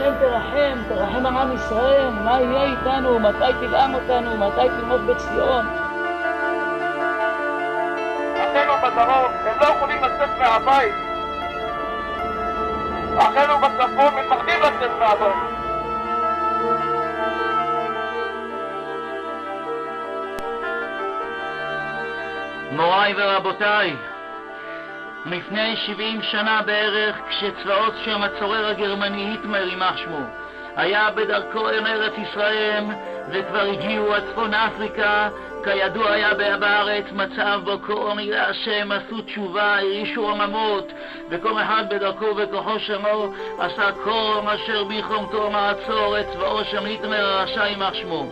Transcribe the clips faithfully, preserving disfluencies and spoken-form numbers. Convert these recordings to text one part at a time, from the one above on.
השם תרחם, תרחם על עם ישראל, מה יהיה איתנו, מתי תלעם אותנו, מתי תלמוד בציון. אחינו בדרום, הם לא יכולים לצאת מהבית. אחינו בצפון מפחדים לצאת מהבית. מוריי ורבותיי, לפני שבעים שנה בערך, כשצבאות שם הצורר הגרמני היטלר יימח שמו היה בדרכו אל ארץ ישראל וכבר הגיעו עד צפון אפריקה, כידוע היה בארץ מצב בו כל עמי להשם עשו תשובה, הרישו עממות, וכל אחד בדרכו וכוחו שמו עשה כל אשר ביכולתו לעצור את צבאו של היטלר הרשע יימח שמו.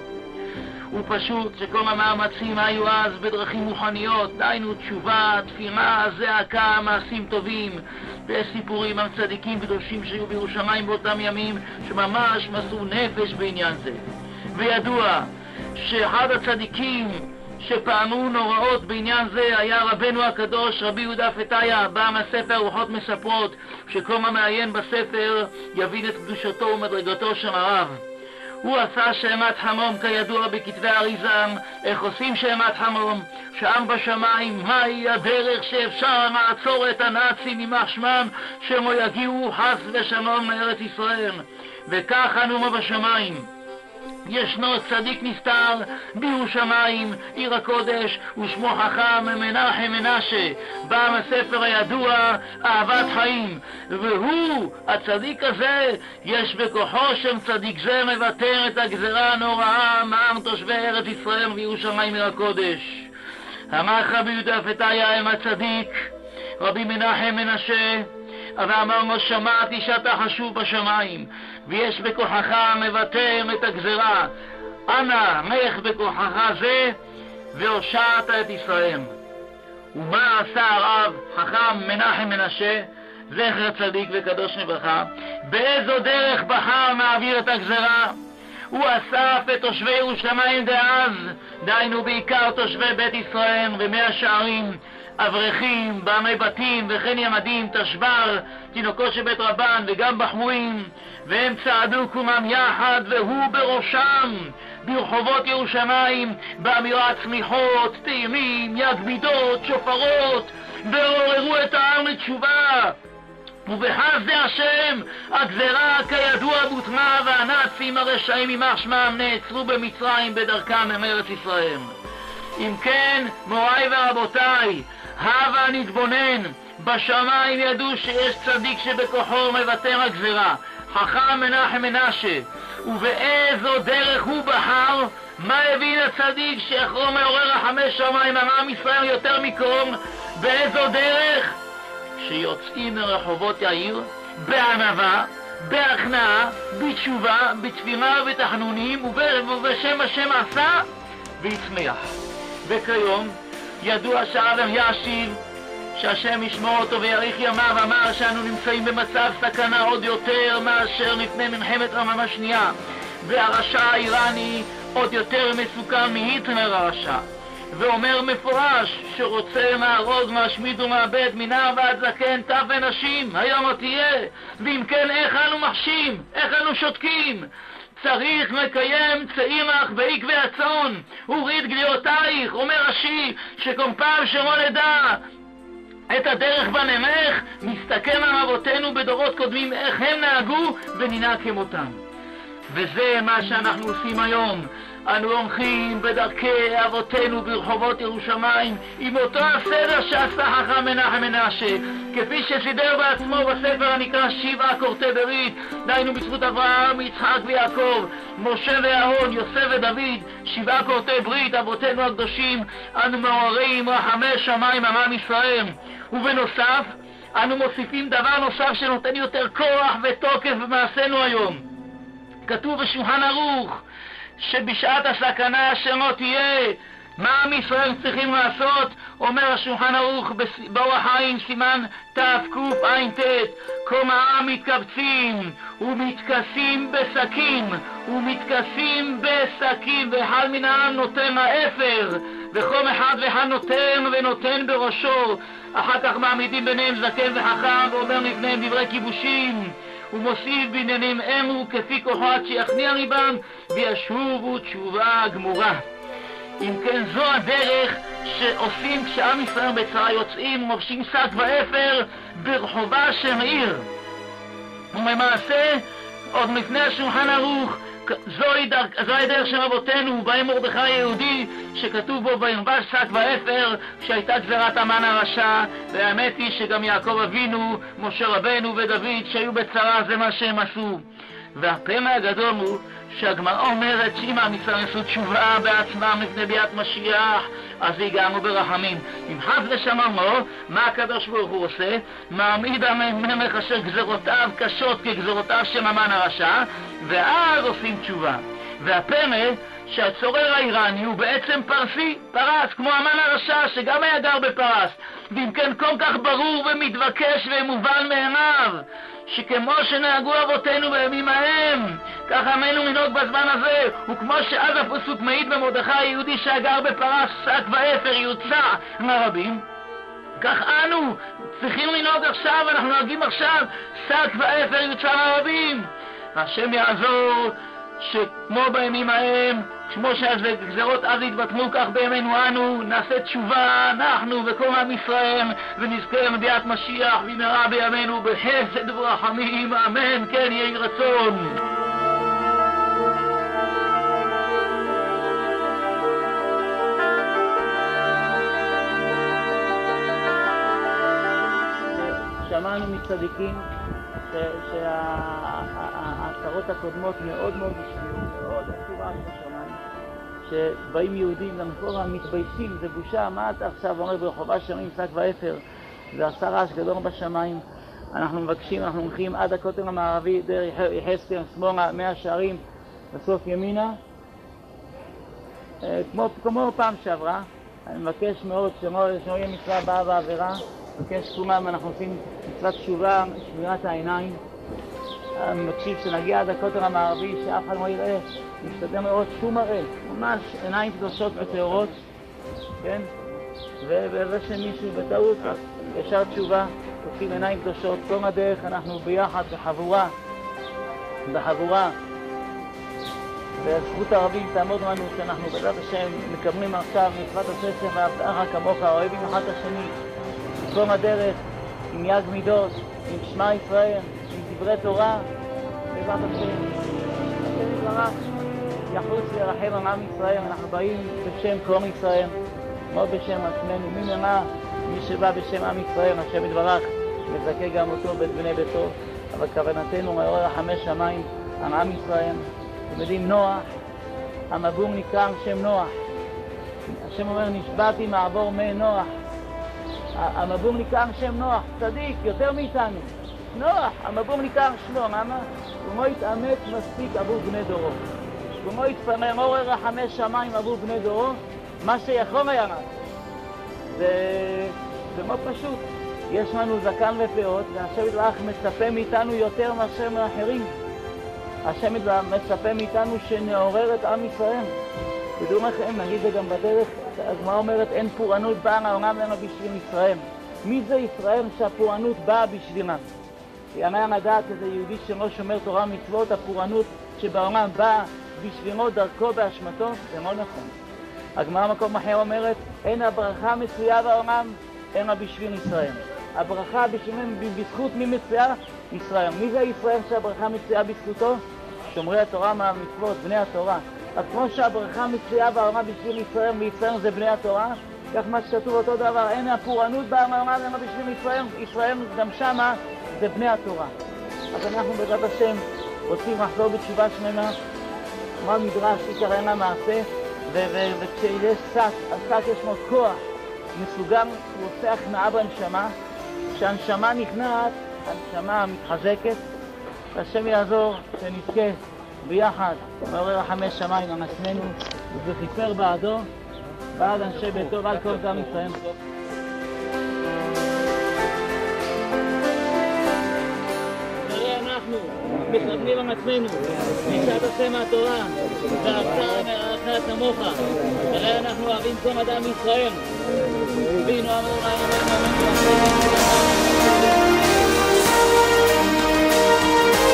ופשוט שכל המאמצים היו אז בדרכים מוכניות, דיינו תשובה, תפילה, זעקה, מעשים טובים, וסיפורים על צדיקים קדושים שהיו בירושלים באותם ימים שממש מסרו נפש בעניין זה. וידוע שאחד הצדיקים שפעמו נוראות בעניין זה היה רבנו הקדוש רבי יהודה פתיה, בא מהספר רוחות מספרות, שכל המעיין בספר יבין את קדושתו ומדרגתו של הרב. הוא עשה שאמת חמום כידוע בכתבי אריזם, איך עושים שאמת חמום, שם בשמיים, מהי הדרך שאפשר לעצור את הנאצים יימח שמם, שהם לא יגיעו חס ושלום לארץ ישראל. וכך אנו בשמיים. ישנו צדיק נסתר בירושלים, עיר הקודש, ושמו חכם מנחם מנשה, בא מהספר הידוע אהבת חיים, והוא, הצדיק הזה, יש בכוחו של צדיק זה מבטר את הגזרה הנוראה מעם תושבי ארץ ישראל וירושלים עיר הקודש. אמר רבי יהודה פתיה עם הצדיק רבי מנחם מנשה, ואמר לו, שמעתי שאתה חשוב בשמיים ויש בכוחך מבטר את הגזרה, אנא לך בכוחך זה והושעת את ישראל. ומה עשה הרב חכם מנחם מנשה, זכר צדיק וקדוש לברכה? באיזו דרך בחר מעביר את הגזרה? הוא אסף את תושבי ירושלים דאז, דיינו בעיקר תושבי בית ישראל ומאה שערים, אברכים, בעמי בתים וכן ימדים, תשבר, תינוקו של בית רבן וגם בחמורים, והם צעדו קומם יחד והוא בראשם ברחובות ירושלים באמירת צמיחות, תאימים, יד מידות, שופרות, ועוררו את העם לתשובה. ובחסדי השם הגזרה כידוע בוטלה, והנאצים הרשעים יימח שמם נעצרו במצרים בדרכם מארץ ישראל. אם כן, מוריי ורבותיי, הבה נתבונן, בשמיים ידעו שיש צדיק שבכוחו מבטר הגזרה, חכם מנחם מנשה, ובאיזו דרך הוא בחר? מה הבין הצדיק שיכול מעורר החמש שמיים על עם ישראל יותר מקום? באיזו דרך? שיוצאים מרחובות העיר בענווה, בהכנעה, בתשובה, בתפילה ובתחנונים, ובשם השם עשה והצליח. וכיום ידוע שהאדם ישיב, שהשם ישמור אותו ויאריך ימיו, אמר שאנו נמצאים במצב סכנה עוד יותר מאשר לפני מלחמת העולם השנייה, והרשע האיראני עוד יותר מסוכן מהיטלר הרשע, ואומר מפורש שרוצה להרוג, להשמיד ומאבד מנער ועד זקן, טף ונשים, היום לא תהיה. ואם כן, איך אנו מחשים? איך אנו שותקים? צריך לקיים צעימך בעקבי הצאן וריד גליותייך, אומר רש"י, שכל פעם שלא נדע את הדרך בנמך, נסתכל על אבותינו בדורות קודמים איך הם נהגו וננהג כמותם. וזה מה שאנחנו עושים היום. אנו הולכים בדרכי אבותינו ברחובות ירושלים עם אותו הסדר שעשה חכם מנחם מנשה, כפי שסידר בעצמו בספר הנקרא שבעה כורתי ברית, דיינו בזכות אברהם, יצחק ויעקב, משה ואהרון, יוסף ודוד, שבעה כורתי ברית, אבותינו הקדושים. אנו מעוררים רחמי שמיים על עם ישראל, ובנוסף אנו מוסיפים דבר נוסף שנותן יותר כוח ותוקף במעשינו היום. כתוב בשולחן ערוך שבשעת הסכנה שלא תהיה, מה עם ישראל צריכים לעשות? אומר השולחן ערוך באורח חיים סימן תקע"ט, כל העם מתקבצים ומתכסים בשקים ומתכסים בשקים, ואחד מן העם נותן האפר, וכל אחד ואחד נותן ונותן בראשו. אחר כך מעמידים ביניהם זקן וחכם ואומר לפניהם דברי כיבושים, ומוסיף בעניינים אלו כפי כוחו עד שיכניע ליבם וישובו תשובה גמורה. אם כן, זו הדרך שעושים כשעם ישראל בצרה יוצאים ומובשים שק ואפר ברחובה של עיר. וממעשה, עוד לפני השולחן ערוך, זוהי זוהי דרך של אבותינו, בהם מרדכי היהודי, שכתוב בו וילבש שק ואפר, שהייתה גזירת המן הרשע, והאמת היא שגם יעקב אבינו, משה רבנו ודוד, שהיו בצרה, זה מה שהם עשו. והפלא הגדול הוא שהגמרא אומרת שאם עם ישראל עשו תשובה בעצמם לפני ביאת משיח, אז הגענו ברחמים. אם חס ושלום לא, מה הקדוש ברוך הוא עושה? מעמיד המלך אשר גזרותיו קשות כגזרותיו של המן הרשע, ואז עושים תשובה. והפלא שהצורר האיראני הוא בעצם פרסי, פרס, כמו המן הרשע שגם היה גר בפרס. ואם כן, כל כך ברור ומתבקש ומובן מאליו שכמו שנהגו אבותינו בימים ההם, ככה עמנו לנהוג בזמן הזה. וכמו שאז הפסוק מעיד במרדכי היהודי שהגר בפרס שק ואפר יוצא לרבים, כך אנו צריכים לנהוג עכשיו, אנחנו נוהגים עכשיו שק ואפר יוצא לרבים. והשם יעזור שכמו בימים ההם, כמו שהגזרות אז התבטלו, כך בימינו אנו נעשה תשובה, אנחנו וכל עם ישראל, ונזכה למביאת משיח במהרה בימינו בחסד ורחמים, אמן כן יהי רצון. שמענו מצדיקים שההצהרות הקודמות מאוד מאוד השפיעו, מאוד עצובה של השמיים, שבאים יהודים למקום מתביישים, זה בושה, מה אתה עכשיו אומר ברחובה שומעים שק ואפר, זה עשה רעש גדול בשמיים. אנחנו מבקשים, אנחנו הולכים עד הכותל המערבי, דרך יחזקאל, שמאלה, מאה שערים, בסוף ימינה, כמו, כמו פעם שעברה. אני מבקש מאוד שלא יהיה מצווה הבאה ועבירה, מבקש כולם, אנחנו עושים מצוות תשובה, שמירת העיניים. אני מבקשים שנגיע עד הכותל המערבי, שאף אחד לא יראה, נשתדל לראות שום מראה, ממש עיניים קדושות וטהורות, כן? וזה שמישהו בטעות, ישר תשובה, עושים עיניים קדושות, כל הדרך אנחנו ביחד, בחבורה, בחבורה. וזכות הרבים תעמוד לנו שאנחנו בעזרת השם מקבלים עכשיו מצוות הספר והבטחה כמוך, אוהבים אחד את השני, כל הדרך, עם יד מידות, עם שמע ישראל, עם דברי תורה, בעזרת השם. השם יתברך, יחוץ לרחם על עם ישראל, אנחנו באים בשם כל ישראל, לא בשם עצמנו, מי ממה, מי שבא בשם עם ישראל, השם יתברך, מזכה גם אותו ואת בני ביתו, אבל כוונתנו מעורר רחמי שמיים על עם ישראל. אתם יודעים, נוח, המבול נקרא שם נוח. השם אומר, נשבעתי מעבור מי נוח. המבול נקרא שם נוח, צדיק, יותר מאיתנו. נוח, המבול נקרא שמו, למה? הוא לא התאמץ מספיק עבור בני דורו. הוא לא התפנה, מעורר רחמי שמיים עבור בני דורו, מה שיכול היה רק. זה, זה מאוד פשוט. יש לנו זקן ופאות, והשם יתברך מצפה מאיתנו יותר מאשר מאחרים. השם מצפה מאיתנו שנעורר את עם ישראל. תדעו לכם, נגיד זה גם בדרך, הגמרא אומרת אין פורענות באה לעולם אלא בשביל ישראל. מי זה ישראל שהפורענות באה בשבילם? יענה לדעת איזה יהודי שלא שומר תורה ומצוות, הפורענות שבעולם באה בשבילו דרכו באשמתו, זה לא נכון. הגמרא מקום אחר אומרת, אין הברכה מצויה בעולם אלא בשביל ישראל. הברכה בשבילם בזכות מי מצויה? ישראל. מי זה ישראל שהברכה מצויה בזכותו? שומרי התורה מהמצוות, בני התורה. אז כמו שהברכה מצויה בעולם בשביל ישראל, וישראל זה בני התורה, כך מה שכתוב אותו דבר, אין הפורענות בעולם אלא בשביל ישראל, ישראל גם שמה זה בני התורה. אז אנחנו בעזרת השם רוצים לחזור בתשובה שלמה, מה מדרש עיקר אין למעשה, וכשיש שק, השק יש לו כוח מסוגם, הוא עושה הכנעה בנשמה, כשהנשמה נכנעת, הנשמה מתחזקת, והשם יעזור שנזכה ביחד מעורר רחמי שמיים על עצמנו וכיפר בעדו בעד אנשי ביתו ועל כל עם ישראל. הרי אנחנו מתכוונים על עצמנו נשארת עושה מהתורה ואהבת לרעך כמוך. הרי אנחנו אוהבים כל אדם ישראל וינו אמרו להם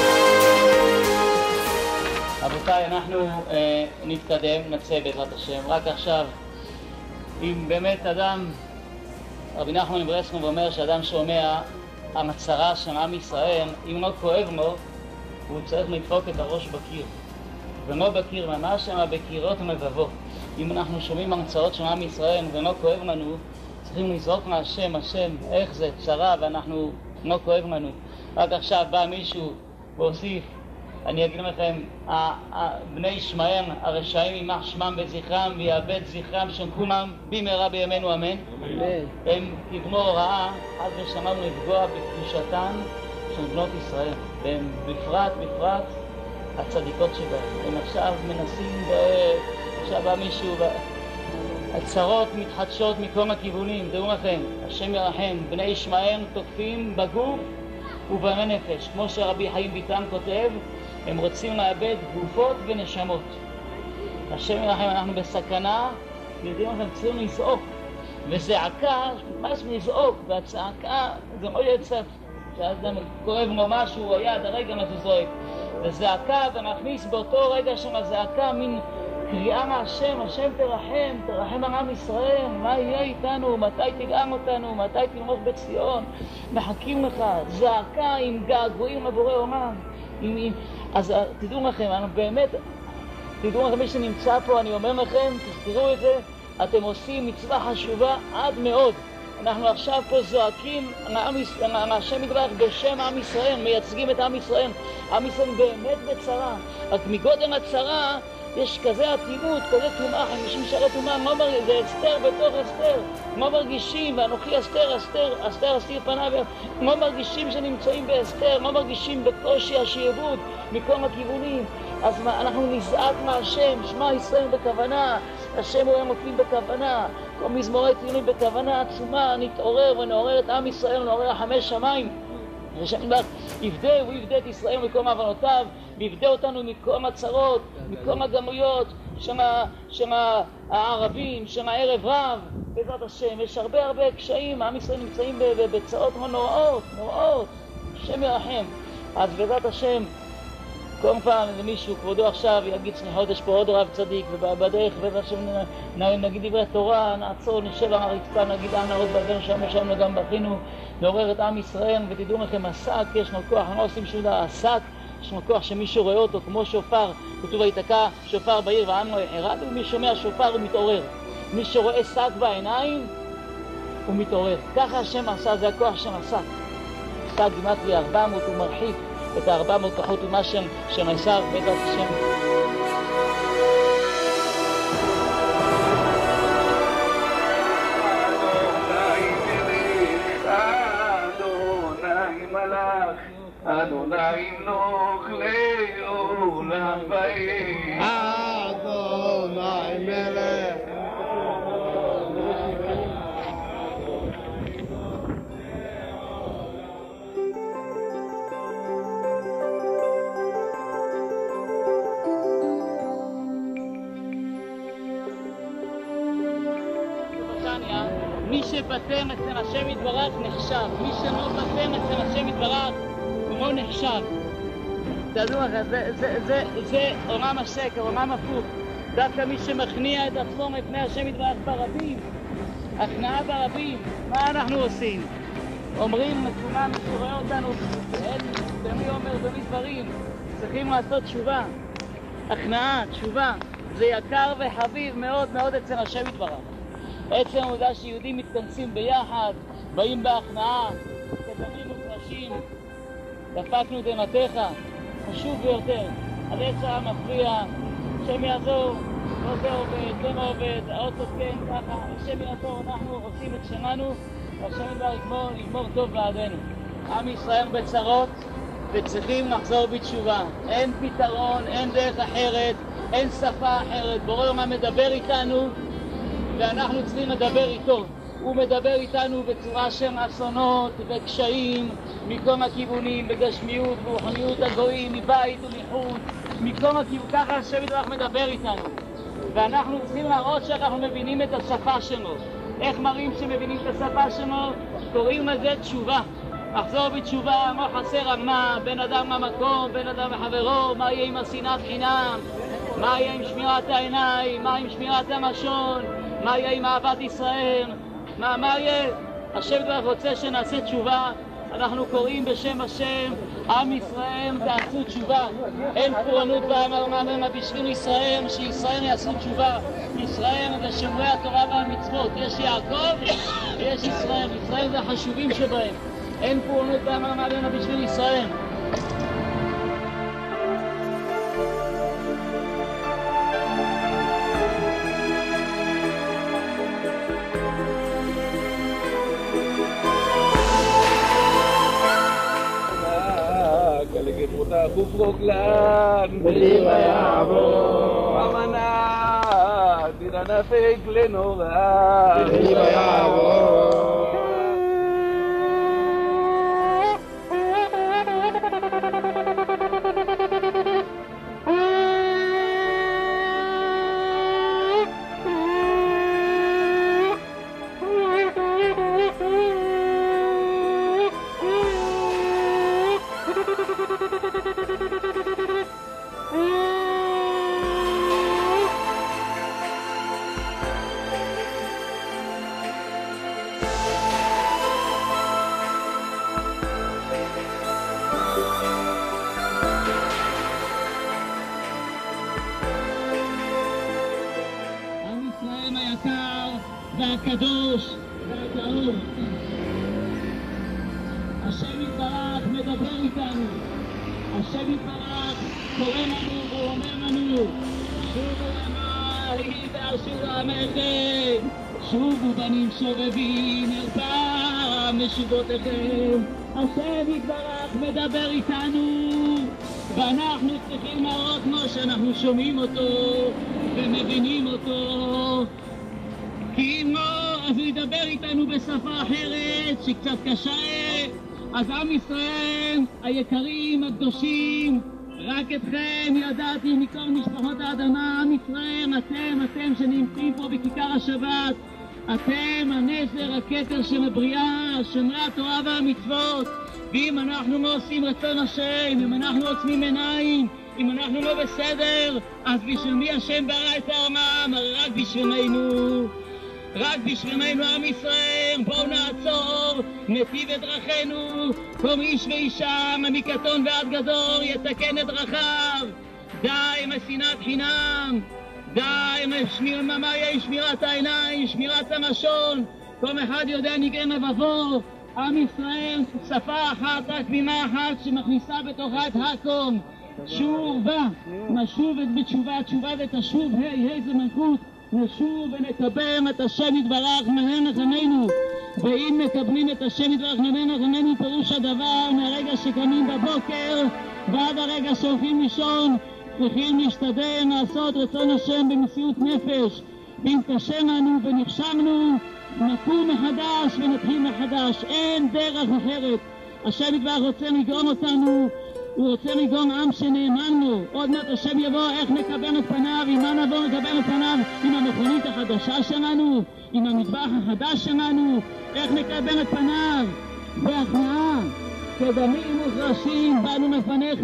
נתקדם, נצא בעזרת השם. רק עכשיו, אם באמת אדם, רבי נחמן מברסלב אומר שאדם שומע המצרה של עם ישראל, אם לא כואב לו, הוא צריך לדפוק את הראש בקיר. ולא בקיר ממש, אלא בקירות ומבבות. אם אנחנו שומעים הרצאות של עם ישראל ולא כואב לנו, צריכים לזרוק להשם, השם, איך זה צרה ואנחנו לא כואב לנו. רק עכשיו בא מישהו והוסיף, אני אגיד לכם, בני ישמעאל הרשעים יימח שמם בזכרם ויאבד זכרם של כולם במהרה בימינו אמן. הם קיבלו הוראה עד ושמענו לפגוע בקדושתן של בנות ישראל, והם בפרט בפרט הצדיקות שבהם. הם עכשיו מנסים, עכשיו בא מישהו, הצרות מתחדשות מכל הכיוונים. דעו לכם, השם ירחם, בני ישמעאל תוקפים בגוף ובנפש, כמו שרבי חיים ביטן כותב, הם רוצים לאבד גופות ונשמות. השם ירחם, אנחנו בסכנה, יודעים לכם, צריכים לזעוק, וזעקה, ממש לזעוק, והצעקה זה לא יצא, כשאדם כואב לו משהו או יד, הרגע אז הוא זועק, וזעקה, ונכניס באותו רגע של הזעקה מין קריאה מהשם, השם תרחם, תרחם על עם ישראל, מה יהיה איתנו, מתי תגאם אותנו, מתי תלמוד בציון, מחכים לך, זעקה עם געגועים לבורא עולם. עם, עם, אז תדעו לכם, אני באמת, תדעו לכם, מי שנמצא פה, אני אומר לכם, תזכרו את זה, אתם עושים מצווה חשובה עד מאוד. אנחנו עכשיו פה זועקים על השם יתברך בשם עם ישראל, מייצגים את עם ישראל. עם ישראל באמת בצרה, רק מגודל הצרה יש כזה עתינות, כזה טומאה, חמישים שערי טומאה, לא מרגישים, זה אסתר בתוך אסתר, לא מרגישים, ואנוכי אסתר, אסתר, אסתר אסתיר פניו, לא מרגישים שנמצאים באסתר, לא מרגישים בקושי השיעבוד מכל הכיוונים. אז מה, אנחנו נזעק מהשם, שמע ישראל בכוונה, השם הוא המופיעים בכוונה, כל מזמורי תהילים בכוונה עצומה, נתעורר ונעורר את עם ישראל, נעורר חמש שמיים. השם יפדה, הוא יפדה את ישראל מכל מעוונותיו, ויפדה אותנו מכל הצרות, מכל הגלויות של הערבים, של הערב רב, בעזרת השם. יש הרבה הרבה קשיים, עם ישראל נמצאים בצרות נוראות, נוראות, השם ירחם. אז בעזרת השם, כל פעם למישהו, כבודו עכשיו יגיד סליחות, יש פה עוד רב צדיק, ובדרך בעזרת השם נגיד דברי תורה, נעצור, נשב על הרצפה, נגיד אנה עוד בגן שם ושם גם בכינו, לעורר את עם ישראל. ותדעו לכם, השק, יש לנו כוח, אנחנו עושים שום דבר, השק, יש לנו כוח שמישהו רואה אותו כמו שופר, כתוב ויתקע שופר בעיר והעם לא יחרד, ומי שומע שופר הוא מתעורר. מי שרואה שק בעיניים הוא מתעורר. ככה השם עשה, זה הכוח של השק. שק גימטרי ארבע מאות, הוא מרחיק את הארבע מאות פחות ומה שם שנעשה בעזרת השם. אדוני מלוך לעולם ועד. אדוני מלך. מי שבטן אצל השם יתברך נחשב, מי שלא בטן אצל השם יתברך הוא לא נחשב. תדעו לך, זה, זה, זה, זה עולם השקר, עולם הפוך. דווקא מי שמכניע את עצמו מפני השם יתברך ברבים, הכנעה ברבים, מה אנחנו עושים? אומרים לכולם שרואה אותנו, במי אומר, במי דברים, צריכים לעשות תשובה. הכנעה, תשובה, זה יקר וחביב מאוד מאוד אצל השם יתברך. עצם העובדה שיהודים מתכנסים ביחד, באים בהכנעה, כתבים מופרשים, דפקנו דמתך, חשוב ביותר. הלצע המפריע, השם יעזור, לא זה עובד, זה לא עובד, האוטו כן, ככה, השם יעזור, אנחנו עושים את שלנו, והשם ידבר יגמור, יגמור טוב בעדנו. עם ישראל בצרות, וצריכים לחזור בתשובה. אין פתרון, אין דרך אחרת, אין שפה אחרת. בורא עולם מדבר איתנו, ואנחנו צריכים לדבר איתו. הוא מדבר איתנו בצורה של אסונות וקשיים מכל הכיוונים, בגשמיות ורוחניות הגויים, מבית ומחוץ, מכל הכיוונים. ככה השם יתברך מדבר איתנו, ואנחנו צריכים להראות שאנחנו מבינים את השפה שלו. איך מראים שמבינים את השפה שלו? קוראים לזה תשובה. לחזור בתשובה, לא חסר על מה, בין אדם למקום, בין אדם לחברו, מה יהיה עם השנאת חינם, מה יהיה עם שמירת העיניים? מה עם שמירת המשון? מה יהיה עם אהבת ישראל? מה, מה יהיה? השם כבר רוצה שנעשה תשובה. אנחנו קוראים בשם השם, עם ישראל תעשו תשובה. אין פורענות בעם הרממה בשביל ישראל, שישראל יעשו תשובה. ישראל זה שומרי התורה והמצוות. יש יעקב ויש ישראל. ישראל זה החשובים שבהם. אין פורענות בעם הרממה בשביל ישראל. Kufroklan beli bayabo amana dirana fegle nora beli bayabo והקדוש והטהור. השם יתברך מדבר איתנו. השם יתברך קורא לנו ואומר לנו שובו ימיי ואשובו עמכם שובו בנים שובבים אל פעם משובותיכם. השם יתברך מדבר איתנו ואנחנו צריכים להראות כמו שאנחנו שומעים אותו ומבינים אותו. כי אם לא, אז הוא ידבר איתנו בשפה אחרת שקצת קשה. אז עם ישראל, היקרים, הקדושים, רק אתכם ידעתי מכל משפחות האדמה. עם ישראל, אתם, אתם שנמצאים פה בכיכר השבת, אתם הנזר, הכתר של הבריאה, שומרי התורה והמצוות. ואם אנחנו לא עושים רצון השם, אם אנחנו עוצמים עיניים, אם אנחנו לא בסדר, אז בשביל מי השם ברא את העולם? רק בשבילנו. רק בשבילנו עם ישראל. בואו נעצור, נתיב את דרכינו, כל איש ואישה מקטון ועד גדול יתקן את דרכיו. די עם שנאת חינם, די עם שמירת העיניים, שמירת המשון. כל אחד יודע נגעי מבבו. עם ישראל, שפה אחת, רק תמימה אחת שמכניסה בתוכה את הכל. שובה, נשוב את בתשובה, תשובה ותשוב, היי, היי זה מלכות. נשוב ונקבל את השם יתברך מהר נחמנו. ואם מקבלים את השם יתברך מהר נחמנו, פירוש הדבר מהרגע שקמים בבוקר ועד הרגע שהולכים לישון צריכים להשתדל לעשות רצון השם במסירות נפש. ואם קשה לנו ונכשלנו, נקום מחדש ונתחיל מחדש. אין דרך אחרת. השם יתברך רוצה לגרום אותנו, הוא רוצה לגרום עם שנאמן לו. עוד מעט השם יבוא, איך נקבל את פניו, עם מה נבוא נקבל את פניו? עם המכונית החדשה שלנו, עם המטבח החדש שלנו, איך נקבל את פניו? בהכנעה, כדמים וכרשים באנו לפניך.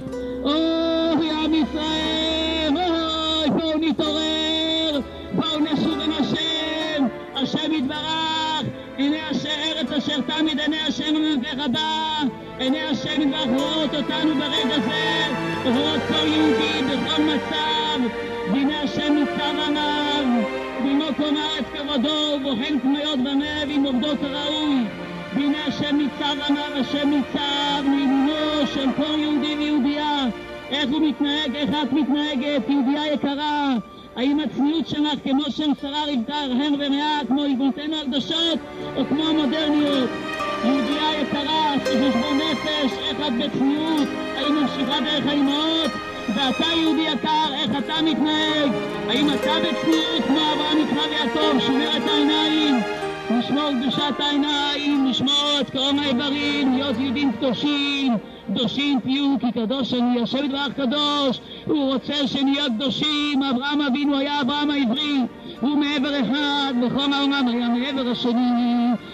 אוי עם ישראל, אוי בואו נתעורר, בואו נשוב עם השם. השם יתברך, הנה השם ארץ אשר תמיד עיני השם ומלכך הבא. עיני השם יתברך רואות אותנו ברגע זה, רואות כל יהודי בכל מצב. והנה השם ניצב עליו במקום הארץ כבודו, ובוחן כמיות בנב עם עובדו כראוי. והנה השם ניצב עליו, השם ניצב מימינו של כל יהודי ויהודייה. איך הוא מתנהג, איך את מתנהגת, יהודייה יקרה? האם הצניעות שלך כמו של שרה רבקה הרהר ורעה, כמו יבולתנו הקדושות, או כמו המודרניות? יהודייה יקרה, שחשבון נפש, איך את בצניעות? האם ממשיכה דרך האימהות? ואתה יהודי יקר, איך אתה מתנהג? האם אתה בצניעות כמו אברהם יצחק ויעקב, שומר את העיניים? לשמור קדושת העיניים, לשמור את קרום האיברים, להיות יהודים קדושים. קדושים תהיו כי קדוש אני, השם יתברך קדוש. הוא רוצה שנהיה קדושים. אברהם אבינו היה אברהם העברי, הוא מעבר אחד וכל העולם היה מעבר השני.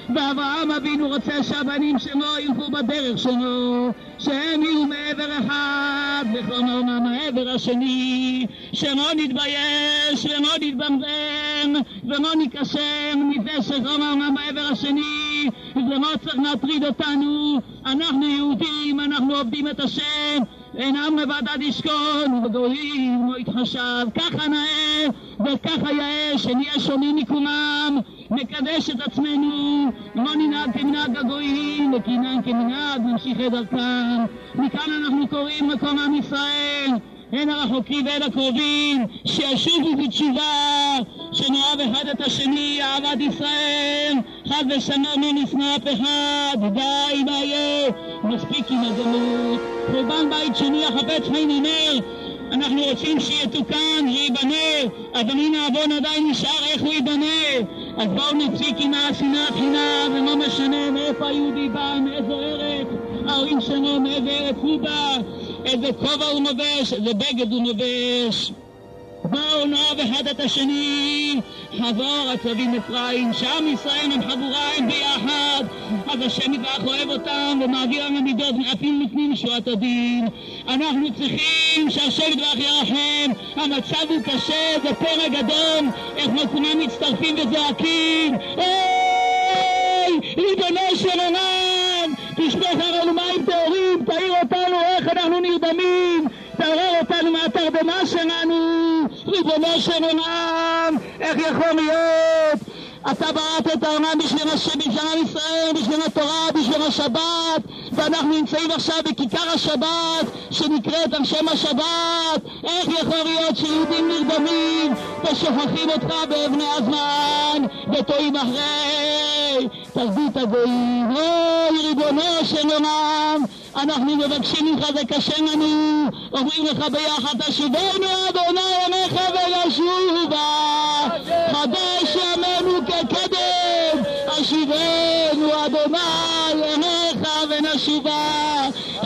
ואברהם אבינו רוצה שהבנים שלו ילכו בדרך שלו, שהם יהיו מעבר אחד וחונו מהעבר השני, שלא נתבייש ולא נתבמבם ולא נקשר מזה שחונו מהעבר השני. זה לא צריך להטריד אותנו, אנחנו יהודים, אנחנו עובדים את השם, אינם לבדד ישכון ובגויים לא יתחשב. ככה נאה וככה יאה, שנהיה שונים מכולם, נקדש את עצמנו, לא ננהג כמנהג הגויים וכנהג כמנהג נמשיך את דרכם. מכאן אנחנו קוראים לכל עם ישראל, הן הרחוקים והן הקרובים, שישובו בתשובה, שנאהב אחד את השני, אהבת ישראל, חד ושלום לא נשנא אף אחד. די די, מספיק עם הגלות. חורבן בית שני החפץ חיים אומר, אנחנו רוצים שיתוקן, שיבנה, אבל הנה העוון עדיין נשאר, איך הוא ייבנה? אז בואו נפסיק עם השנאת חינם, ולא משנה מאיפה היהודי בא, מאיזו ארץ, ההורים שלו, מאיזה ארץ הוא בא, איזה כובע הוא נובש, איזה בגד הוא נובש. בואו נאהב אחד את השני, חבור הצבים אפרים, שעם ישראל הם חבורה, הם ביחד, אז השם יתברך אוהב אותם ומעביר על המידות, אפילו לפנים שורת הדין. אנחנו צריכים שהשם יתברך ירחם, המצב הוא קשה, זה פרע גדול, איך כולם מצטרפים וזועקים, היי, ריבונו של עולם, תשפך עלינו מים טהורים, תאיר אותנו איך אנחנו נרדמים, תעורר אותנו מהתרדמה שלנו, ריבונו של עולם, איך יכול להיות? אתה בראת את העולם בשביל השם, בשביל עם ישראל, בשביל התורה, בשביל השבת, ואנחנו נמצאים עכשיו בכיכר השבת שנקראת על שם השבת. איך יכול להיות שיהודים נרדמים ושוכחים אותך באבני הזמן וטועים אחרי תרבות הגויים? אוי ריבונו של עולם, אנחנו מבקשים ממך, זה קשה לנו, אומרים לך ביחד, תשובנו אדוני ימיך ונשובה, חדש ימינו כקדם, השיבנו אדוני ימיך ונשובה,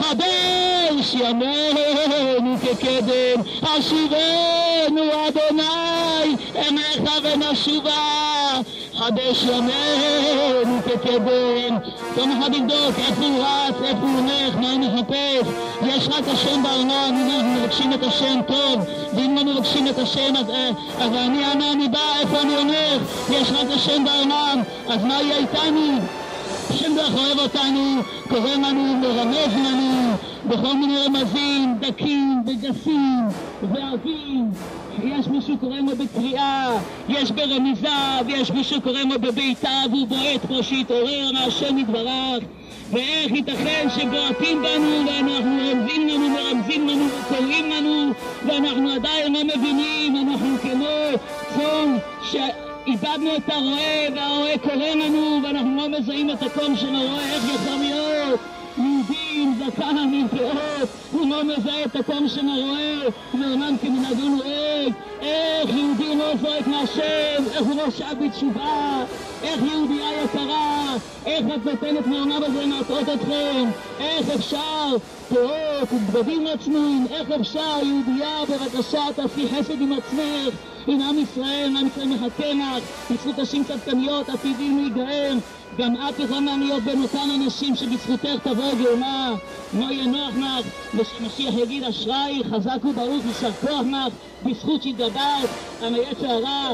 חדש ימינו כקדם, השיבנו אדוני ימיך ונשובה, חדש ימינו כקדם. כל אחד יבדוק איפה הוא רץ, איפה הוא הולך, מה הוא מחפש. יש רק השם בארנון, אם אנחנו מבקשים את השם טוב, ואם לא מבקשים את השם אז, אז אני אנה אני בא, איפה אני הולך? יש רק השם בארנון, אז מה יהיה איתנו? השם דרך אוהב אותנו, קורא לנו, מרמז לנו בכל מיני רמזים, דקים וגסים ועבים. יש מישהו קורא לו בקריאה, יש ברמיזה, ויש מישהו קורא לו בביתה, והוא בועט פה שיתעורר מהשם יתברך. ואיך ייתכן שבועטים בנו ואנחנו רמזים לנו מרמזים לנו וקוראים לנו ואנחנו עדיין לא מבינים, אנחנו כמו צאן שאיבדנו את הרועה והרועה קורא לנו ואנחנו לא מזהים את הקול של הרועה. איך יכול להיות? יהודים, זקן, נפלאות, הוא לא מזהה את הקום של הרועה, ואומנם כמנהגו נוהג. איך יהודי לא זועק מהשם, איך הוא לא שעה בתשובה, איך יהודייה יקרה, איך את נותנת מעונב הזה להטעות אתכם, איך אפשר תורות ובגדים עצמיים, איך אפשר יהודייה, בבקשה תעשי חסד עם עצמך, עם עם ישראל, עם ישראל מחכה לך, בזכות נשים צדקניות עתידים להיגאל. גם את יכולה להיות בין אותם אנשים שבזכותך תבוא גאולה, לא יהיה נוח לך, ושמשיח יגיד אשראי, חזק וברוך, יישר כוח לך, בזכות שהתגברת על היצר הרע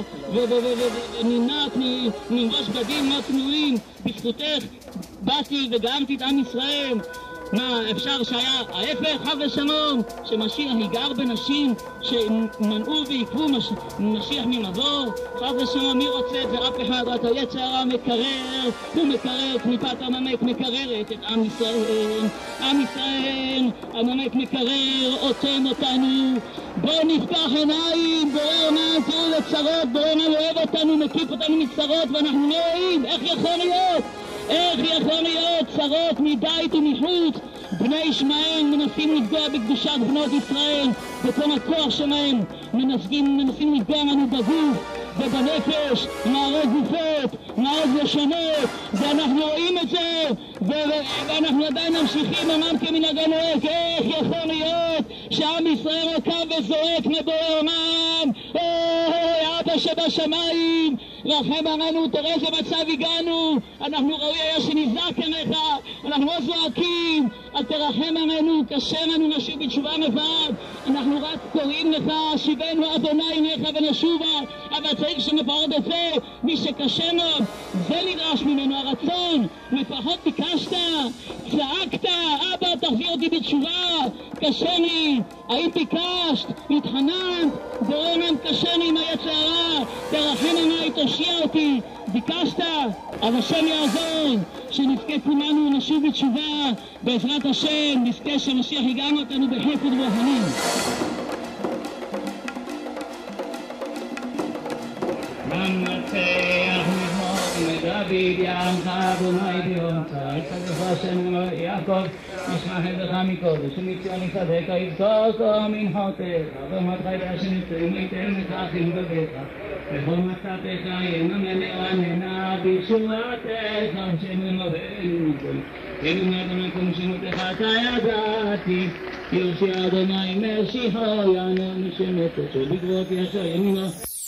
ונמנעת מלבוש בגדים לא קנויים, בזכותך באתי וגאמתי את עם ישראל. מה, אפשר שהיה ההפך, חד ושלום, שמשיח ייגר בנשים שמנעו ועקבו משיח ממבוא? חד ושלום, מי רוצה את זה? אף אחד, רק היצר הרע מקרר, הוא מקרר, קליפת עמלק מקררת את עם ישראל. עם ישראל, עמלק מקרר, עוצם אותנו. בואו נפתח עיניים, בורא עולם, תראו לצרות, בורא עולם אוהב אותנו, מקיף אותנו מצרות ואנחנו לא רואים. איך יכול להיות? איך יכול להיות צרות מבית ומחוץ? בני ישמעאל מנסים לפגוע בקדושת בנות ישראל, בכל הכוח שלהם, מנסים, מנסים לפגוע לנו בגוף ובנפש, להרוג גופות, להרוג לשונות, ואנחנו רואים את זה, ואנחנו עדיין ממשיכים אמם כמנהגו נוהג. איך יכול להיות שעם ישראל רקם וזועק מבורא עולם, אוי אבא שבשמיים, רחם עלינו, תראה איזה מצב הגענו, אנחנו ראוי היה שנזעק אליך, אנחנו לא זועקים, אל תרחם עלינו, קשה לנו נשוב בתשובה לבד, אנחנו רק קוראים לך, שיבנו אדוני אליך ונשובה, אבל צריך שנפרד את זה, מי שקשה לו, זה נדרש ממנו הרצון, לפחות ביקשת, צעקת, אבא תחזיר אותי בתשובה, קשה לי, האם ביקשת, התחננת, בורנם קשה לי עם היצר הרע, תרחם עליי, תושיע אותי, ביקשת, אבל השם יעזור, שנזכה כולנו נשוב בתשובה, בעזרת השם, נזכה שמשיח יגאל אותנו בחסד ורחמים. מנצח מזמור מדוד יעמך אדוני ביומך, יצחק השם יעקב ישמח ידך מקודש ומציון יצדקה יזכור מנחותך ומתך השם יצאים ייתן לך חיים בביתך וכל מצאתך ינמל לרננה בישועתך השם ימובנו מכל אלוהי אדוני כל שמותך אתה ידעתי יושיע אדוני משיחו יענו נשמתו שבגבות ישר ימינו.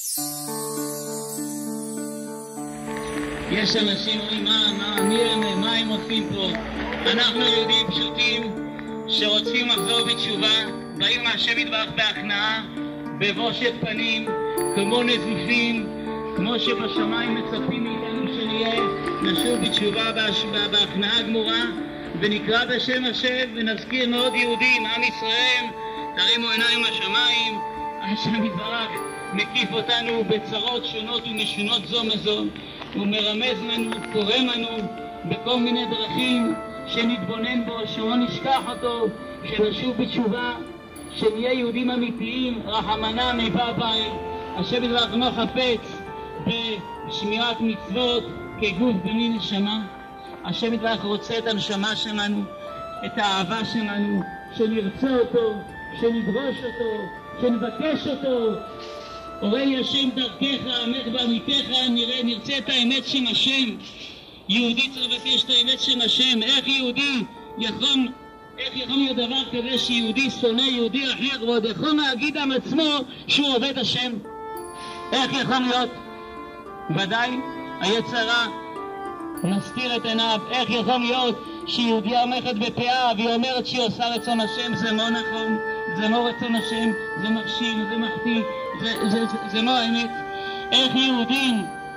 יש אנשים אומרים, מה, מה, מי הם, מה הם עושים פה? אנחנו יהודים פשוטים שרוצים לחזור בתשובה, באים מהשם יתברך בהכנעה, בבושת פנים, כמו נזיפים, כמו שבשמיים מצפים מאיתנו שנהיה, נשוב בתשובה בהכנעה גמורה, ונקרא בשם השם ונזכיר מאוד יהודים, עם ישראל, תרימו עיניים לשמיים, השם יתברך מקיף אותנו בצרות שונות ומשונות זו מזו, הוא מרמז לנו, קורם לנו בכל מיני דרכים שנתבונן בו, שלא נשכח אותו, שנשוב בתשובה, שנהיה יהודים אמיתיים, רחמנא מבעבעי. השם יתברך לא חפץ בשמירת מצוות כגוף בלי נשמה. השם יתברך רוצה את הנשמה שלנו, את האהבה שלנו, שנרצה אותו, שנדרוש אותו, שנבקש אותו. אורי השם דרכך, עמך בעמיתך, נראה, נרצה את האמת של השם. יהודי צריך לבקש את האמת של השם. איך יהודי יכול, איך יכול להיות דבר כזה שיהודי שונא יהודי אחר ועוד יכול להגיד עם עצמו שהוא עובד השם? איך יכול להיות? ודאי היצר הרע מסתיר את עיניו. איך יכול להיות שיהודי עומדת בפאה והיא אומרת שהיא עושה רצון השם? זה לא נכון, זה לא רצון השם, זה מכשיל, זה מחטיא, זה, זה, זה, זה לא האמת. איך יהודים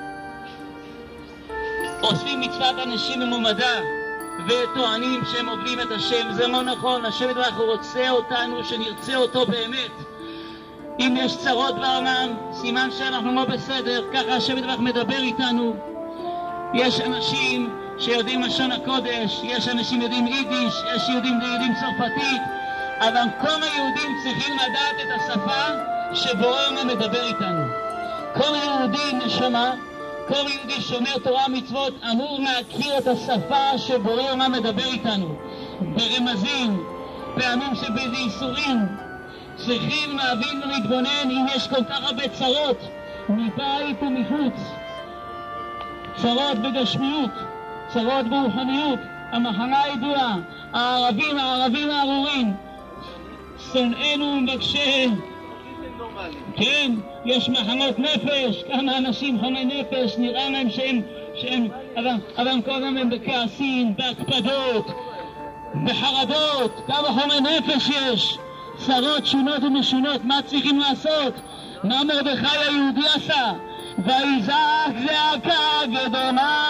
עושים מצוות אנשים ממומדה וטוענים שהם עובדים את השם? זה לא נכון. השם יתברך רוצה אותנו שנרצה אותו באמת. אם יש צרות בעולם, סימן שאנחנו לא בסדר, ככה השם יתברך מדבר איתנו. יש אנשים שיודעים לשון הקודש, יש אנשים יודעים יידיש, יש יהודים יודעים צרפתית, אבל כל היהודים צריכים לדעת את השפה שבורא מדבר איתנו. כל יהודי נשמה, כל יהודי שומר תורה מצוות אמור להכיר את השפה שבורא מדבר איתנו. ברמזים, פעמים שבאיזה איסורים, צריכים להבין ולהתבונן אם יש כל כך הרבה צרות מבית ומחוץ. צרות בגשמיות, צרות ברוחניות, המחנה הידועה, הערבים, הערבים הארורים, שונאינו ומבקשיהם. כן, יש מחנות נפש, כמה אנשים חולי נפש, נראה להם שהם, שהם אבל, אבל כל הזמן הם בכעסים, בהקפדות, בחרדות, כמה חולי נפש יש, צרות שונות ומשונות. מה צריכים לעשות? מה מרדכי היהודי עשה? ויזעק זעקה גדולה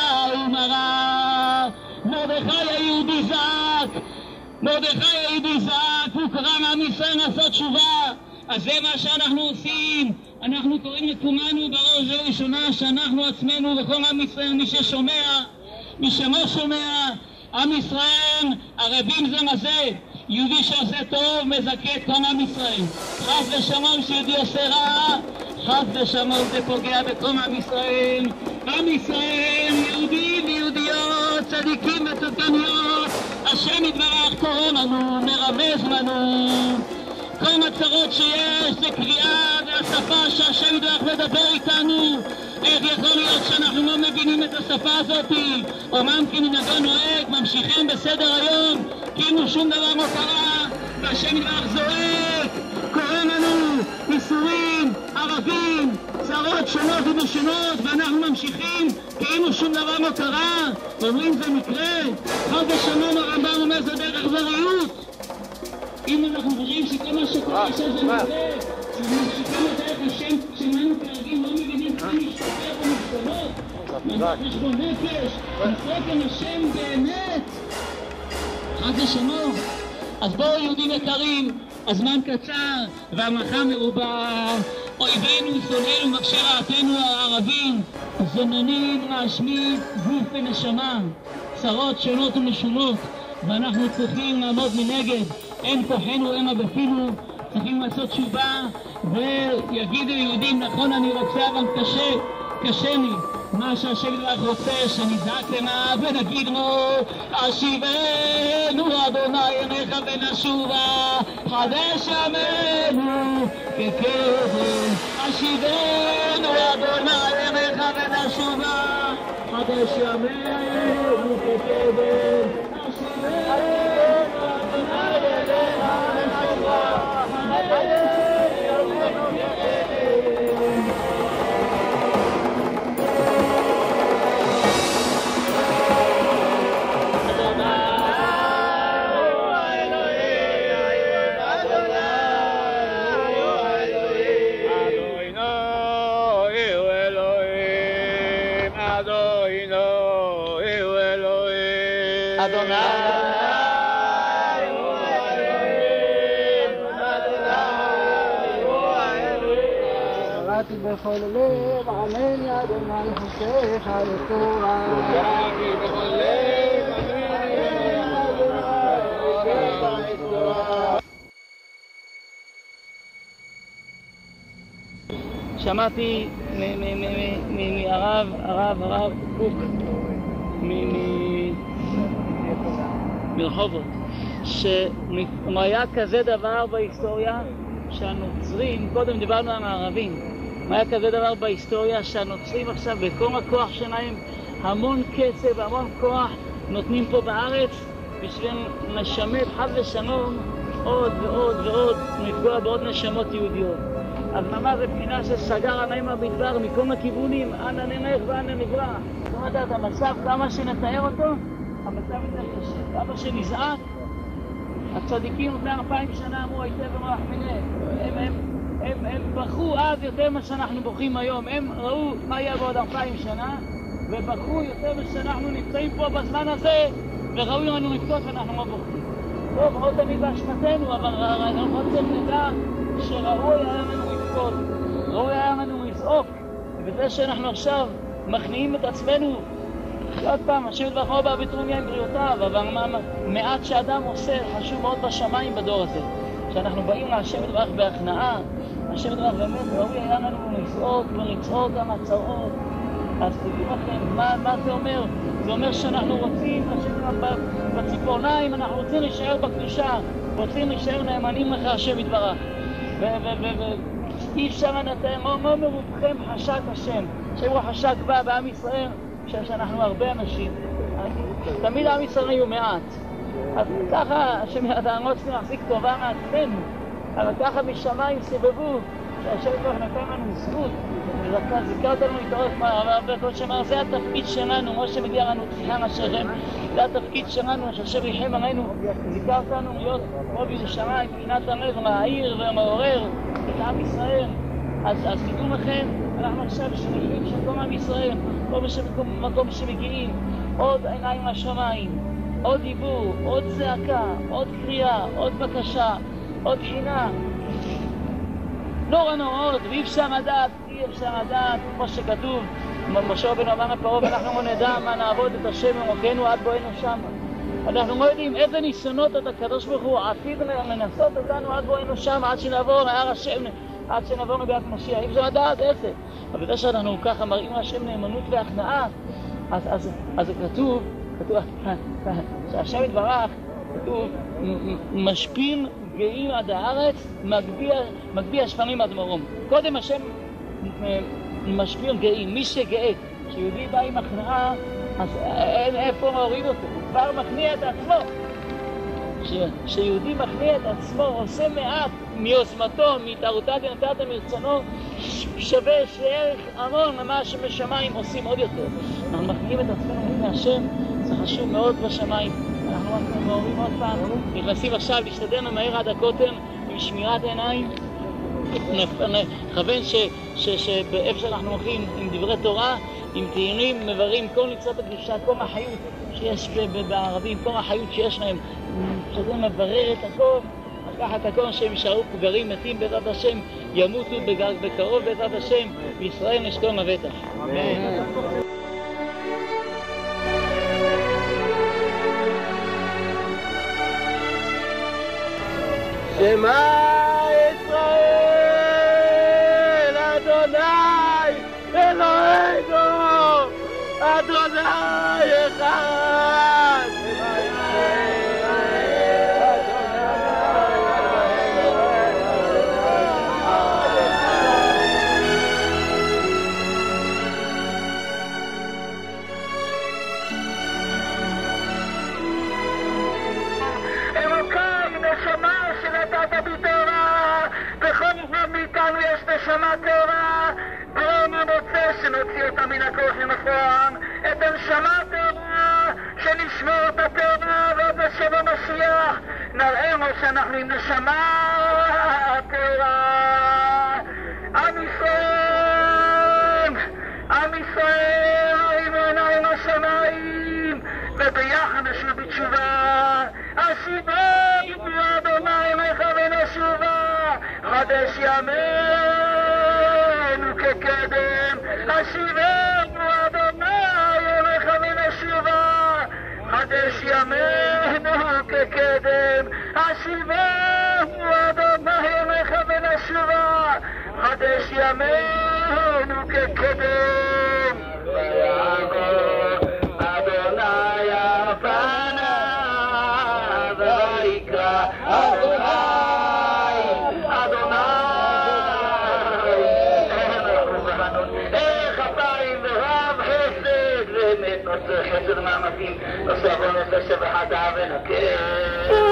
ומרה. מרדכי היהודי זעק, מרדכי היהודי זעק, הוא קרא לעם ישראל לעשות תשובה. אז זה מה שאנחנו עושים. אנחנו קוראים לכולנו בראש ובראשונה שאנחנו עצמנו וכל עם ישראל, מי ששומע, מי שלא שומע, עם ישראל ערבים זה מזה. יהודי שעושה טוב מזכה את כל עם ישראל. חס ושלום שיהודי עושה רע, חס ושלום זה פוגע בכל עם ישראל. עם ישראל, יהודים ויהודיות, צדיקים וצדקניות, השם יתברך קורא לנו, מרמז לנו. כל הצרות שיש זה קריאה והשפה שהשם יתברך מדבר איתנו. איך יכול להיות שאנחנו לא מבינים את השפה הזאת? אומנם כמנהגו נוהג, ממשיכים בסדר היום כאילו שום דבר לא קרה, והשם יתברך זועק, קורא לנו איסורים, ערבים, צרות שונות ומשונות, ואנחנו ממשיכים כאילו שום דבר לא קרה, אומרים זה מקרה. חג השלום הרמב"ם אומר זה דרך זרעיות. אם אנחנו חושבים שכל מה שקורה עכשיו זה מקרה, שממשיכים לדרך השם שלנו כרגיל, לא מבינים כמה משתפר ומשתנות, יש בו נפש, נפרק השם באמת. חג השלום. אז בואו יהודים יקרים, הזמן קצר והמלאכה מרובה. אויבינו, שונאינו, מבקשי רעתנו הערבים, זוננים להשמיד גוף ונשמה, צרות שונות ומשונות, ואנחנו צריכים לעמוד מנגד. אין כוחנו, אין אגפינו, צריכים לעשות תשובה ויגידו יהודים, נכון אני רוצה אבל קשה, קשה לי. מה שהשם רק רוצה שנזעק למה ונגיד לו אשיבנו אדוני עיניך ונשובה חדש ימינו כקדם. אשיבנו אדוני עיניך ונשובה חדש ימינו כקדם. אשיבנו אדוני עיניך ונשובה חדש ימינו כקדם. בכל לב, אמן יא אדוני חוקיך לתורה. בכל לב, אמן יא אדוני חוקיך לתורה. שמעתי מהרב, הרב, הרב קוק מרחובות, שאם היה כזה דבר בהיסטוריה שהנוצרים, קודם דיברנו על הערבים, מה היה כזה דבר בהיסטוריה שהנוצרים עכשיו בכל הכוח שלהם המון כסף והמון כוח נותנים פה בארץ בשביל לשמט חד ושלום עוד ועוד ועוד לפגוע בעוד נשמות יהודיות. אז ממש זה בחינה שסגר עליהם המדבר מכל הכיוונים, אנה נלך ואנה נברח. זאת אומרת, המצב כמה שנתאר אותו, המצב יותר קשה, כמה שנזעק. הצדיקים לפני אלפיים שנה אמרו היטב ומרחמיני, הם הם הם הם בחרו אז יותר מה שאנחנו בוכים היום. הם ראו מה יהיה בעוד אלפיים שנה ובחרו יותר מה שאנחנו נמצאים פה בזמן הזה וראו לנו לבכות ואנחנו לא בוכים. טוב, עוד תמיד באשמתנו, אבל אנחנו רוצים נדע שראוי היה לנו לבכות, ראוי היה לנו לזעוק, ובזה שאנחנו עכשיו מכניעים את עצמנו. עוד פעם, השם יתברך בא בטרוניה עם בריאותיו, אבל מעט שאדם עושה חשוב מאוד בשמיים בדור הזה. כשאנחנו באים להשם יתברך בהכנעה, השם יתברך באמת ראוי היה לנו לזעוק ולצעוק על הצרות. אז תגידו לכם, מה, מה זה אומר? זה אומר שאנחנו רוצים, השם יתברך בציפורניים, אנחנו רוצים להישאר בקדושה, רוצים להישאר נאמנים לך השם יתברך. ואי אפשר לנתאם, מה אומר רובכם חשק השם? השם הוא חשק בא בעם ישראל, שאנחנו הרבה אנשים, תמיד עם ישראל היו מעט, אז ככה אנחנו לא צריכים להחזיק טובה מעצמנו, אבל ככה משמיים סבבו שהשם יתברך נתן לנו זכות וזיכה אותנו להתעורף מהרבה כל שמר. זה התפקיד שלנו, כמו שמגיע לנו תחייה נשכם, זה התפקיד שלנו שהשם ריחם עלינו, זיכה אותנו להיות כמו בירושלים מבחינת הלב, להעיר ולעורר את עם ישראל. אז תדעו לכם, אנחנו עכשיו שליחים של כל עם ישראל, כל מקום שמגיעים, עוד עיניים לשמיים, עוד דיבור, עוד זעקה, עוד קריאה, עוד בקשה, עוד חינה. נורא נוראות, ואי אפשר לדעת, אי אפשר לדעת, כמו שכתוב, משה רבנו אמר לפרעה, ואנחנו לא נדע מה נעבוד את השם אלוקינו עד בואנו שמה. אנחנו לא יודעים איזה ניסיונות את הקדוש ברוך הוא עתיד לנסות אותנו עד בואנו שמה, עד שנעבור להר השם, עד שנעבור לביאת משיח. אי אפשר לדעת איזה. אבל בזה שאנחנו ככה מראים להשם נאמנות והכנעה, אז, אז, אז זה כתוב, כתוב, שהשם יתברך, כתוב, משפיל גאים עד הארץ, מגביה, מגביה שפנים עד מרום. קודם השם משפיל גאים, מי שגאה, כשיהודי בא עם הכנעה, אז אין איפה להוריד אותו, הוא כבר מכניע את עצמו. ש, שיהודי מכניע את עצמו, עושה מעט מיוזמתו, מהתערותא דנתתא מרצונו, שווה שערך המון ממה שמשמיים עושים עוד יותר. אנחנו מכניעים את עצמנו לפני השם, זה חשוב מאוד בשמיים. אנחנו רק מעורים עוד פעם, נכנסים עכשיו, להשתדלנו מהר עד הכותל עם שמירת עיניים. נכוון שבאיפה שאנחנו הולכים עם דברי תורה, עם תהילים, מברים כל ניצות הקדושה, כל החיות שיש בערבים, כל החיות שיש להם, שזה מברר את הכל, לקחת הכל שהם יישארו פגרים מתים בעזרת השם, ימותו בקרוב בעזרת השם, בישראל נשכון לבטח. אמן. שמע ישראל, אדוני אלוהינו, אדוני אחד. נשמה טהורה, ברום המוצא שנוציא אותה מן הכוח למפרם, את הנשמה טהורה, שנשמור אותה טהורה, ועוד נשב המשיח, נראה לו שאנחנו עם נשמה טהורה. עם ישראל, עם ישראל, הרימו עיניים השמיים, וביחד נשוב בתשובה. השיבנו אדוני אליך ונשובה, חדש ימינו כקדם. השיבנו אדוני אליך ונשובה, חדש ימינו כקדם. השיבנו אדוני אליך ונשובה, חדש ימינו כקדם. אדוני הפנה ויקרא, אדוני, אדוני, איך אפיים ורב חסד ואמת, נושא חסד מאמצים, נושא בונס לשבחתה ונקר.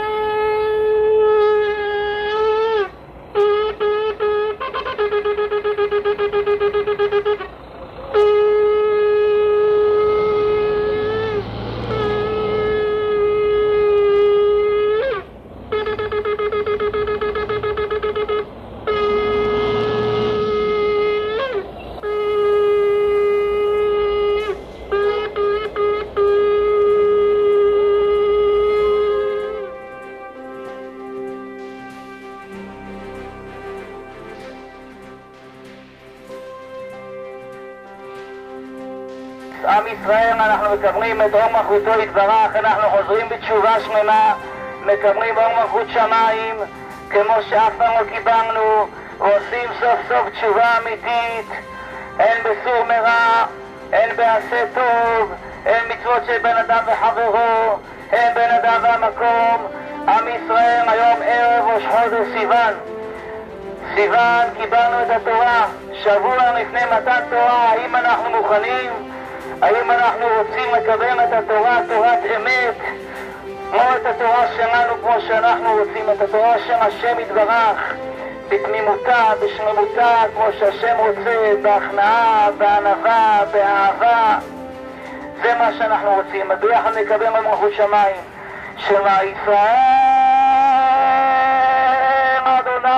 עם ישראל, אנחנו מקבלים את אור מלכותו יתברך, אנחנו חוזרים בתשובה שלמה, מקבלים אור מלכות שמיים כמו שאף פעם לא קיבלנו, ועושים סוף סוף תשובה אמיתית, הן בסור מרע, הן בעשה טוב, הן מצוות של בן אדם וחברו, הן בן אדם והמקום. עם ישראל, היום ערב ראש חודש סיוון, סיוון קיבלנו את התורה, שבוע לפני מתן תורה. האם אנחנו מוכנים? האם אנחנו רוצים לקבל את התורה, תורת אמת, לא את התורה שלנו כמו שאנחנו רוצים, את התורה של השם יתברך, בתמימותה, בשלמותה, כמו שהשם רוצה, בהכנעה, בענווה, באהבה. זה מה שאנחנו רוצים. ביחד נקבל ממלכות שמיים. שמע ישראל, אדוני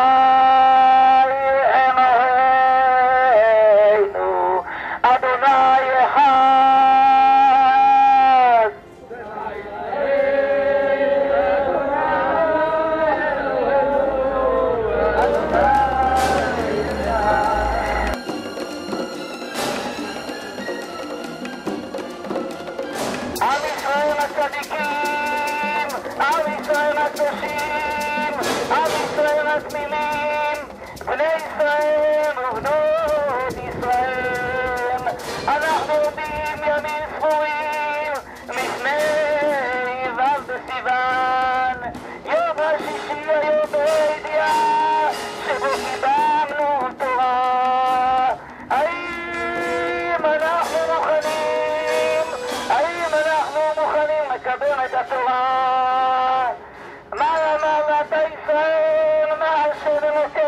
אלוהינו, אדוני אחד. עם ישראל הצדיקים, עם ישראל הקדושים, עם ישראל התמימים, בני ישראל ובנות ישראל, אנחנו עומדים ימים ספורים לפני ו' בסיוון, יום השישי, היום בידיעה שבו קיבלנו תורה. האם אנחנו מוכנים? האם אנחנו מוכנים לקבל את התורה? ישראל, מה אשר אלוקיך,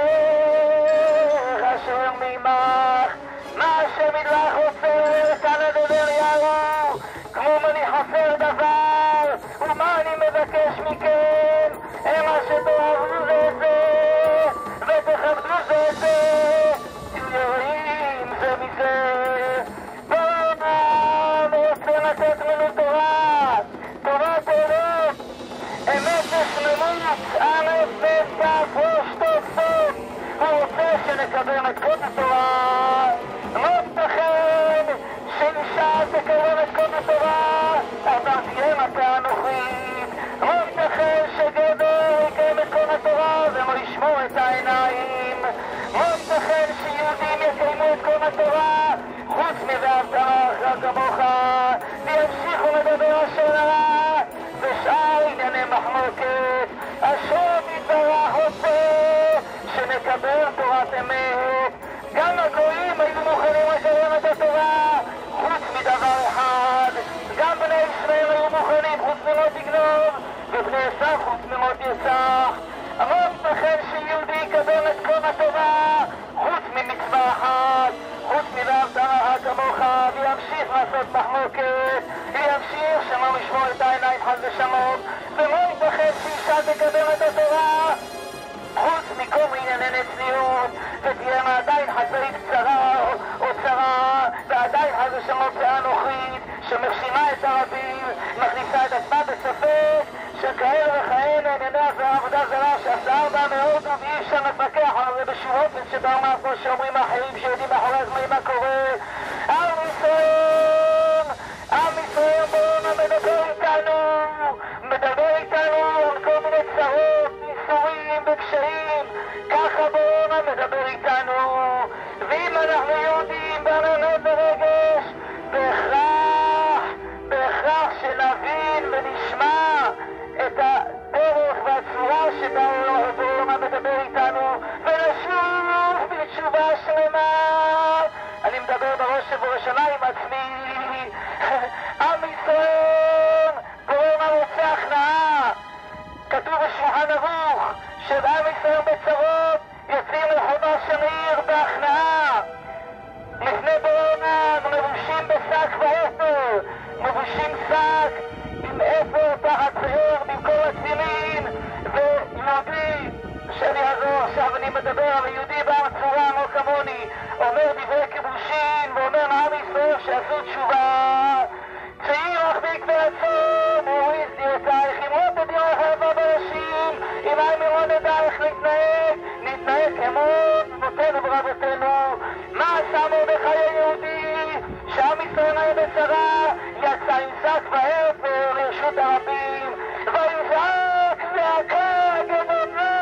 אשר ממך, מה אשר מדרך עופר, כאן הדבר ירו, כמו מני חסר דבר, ומה אני מבקש מכם, המה שתאהבו זה זה, ותכבדו זה זה, תהיו יראים זה מזה. בעולם רוצה לתת לנו תורה, תורת עולם, אמת ושלמות, א' ב' ת' ראש טוב סוף. הוא רוצה שנקבל את כל התורה. לא ייתכן שאישה תקבל את כל התורה, אבל תהיה מכה אנוכית. לא ייתכן שגבר יקיים את כל התורה ולא ישמור את העיניים. לא ייתכן שיהודים יקיימו את כל התורה חוץ מ"ואהבת לרעך כמוך", וימשיכו לדבר אשר הרע ושאר ענייני מחלוקת. השם יתברך רוצה שנקבל תורת אמת. גם הגויים היו מוכנים לקיים את התורה חוץ מדבר אחד. גם בני ישראל היו מוכנים חוץ מלא תגנוב, ובני עשיו חוץ מלא תרצח. לא ייתכן שיהודי יקבל את כל התורה חוץ ממצווה אחת, חוץ מ"ואהבת לרעך כמוך", וימשיך לעשות מחלוקת, וימשיך שלא לשמור את העיניים חס ושלום. ולא ייתכן שאישה תקבל את התורה חוץ מכל ענייני צניעות, ותהיה עדיין חזרית קצרה או צרה, ועדיין חס ושלום פאה נוכרית שמחשימה את הרבים, מכניסה את עצמה בספק שכאלה וכאלה ענייני עבודה זרה שעשה בה מאוד, ואי אפשר לפקח על זה בשום אופן שבאומה כמו שאומרים האחרים שיודעים מאחורי הזמנים מה קורה. עם ישראל, עם ישראל בואו מדבר איתנו, מדבר איתנו על כל מיני צרות, ניסורים וקשיים, ככה בואו מדבר איתנו. ואם אנחנו יהודים בעננות ורגש, בהכרח, בהכרח שנבין ונשמע את הדרך והצורה שבה בואו מדבר איתנו, ונשוב בתשובה שלמה. אני מדבר בראש ובראשונה עם עצמי. עם ישראל בואו רוצה הכנעה. כתוב בשולחן ערוך שעם ישראל בצרות יוצאים לחומה של עיר בהכנעה. לפני בעולם מבושים בשק ואפר, מבושים שק עם אפר תחת זהר במקום התפילין, ויהודי שאני אעזור עכשיו, אני מדבר על יהודי בעם צורה לא כמוני, אומר דברי כיבושין ואומר לעם ישראל שעשו תשובה. צעיר אחביק ועצום, הוריד דירתייך, אם לא תדירך אהבה בראשים, אם היינו לא נדע איך להתנהג, נתנהג כמו אבותינו ורבותינו. מה עשה מרדכי היהודי? שעם ישראל היה בצרה, יצא עם שק ואפר לרשות הרבים, ויזעק זעקה גדולה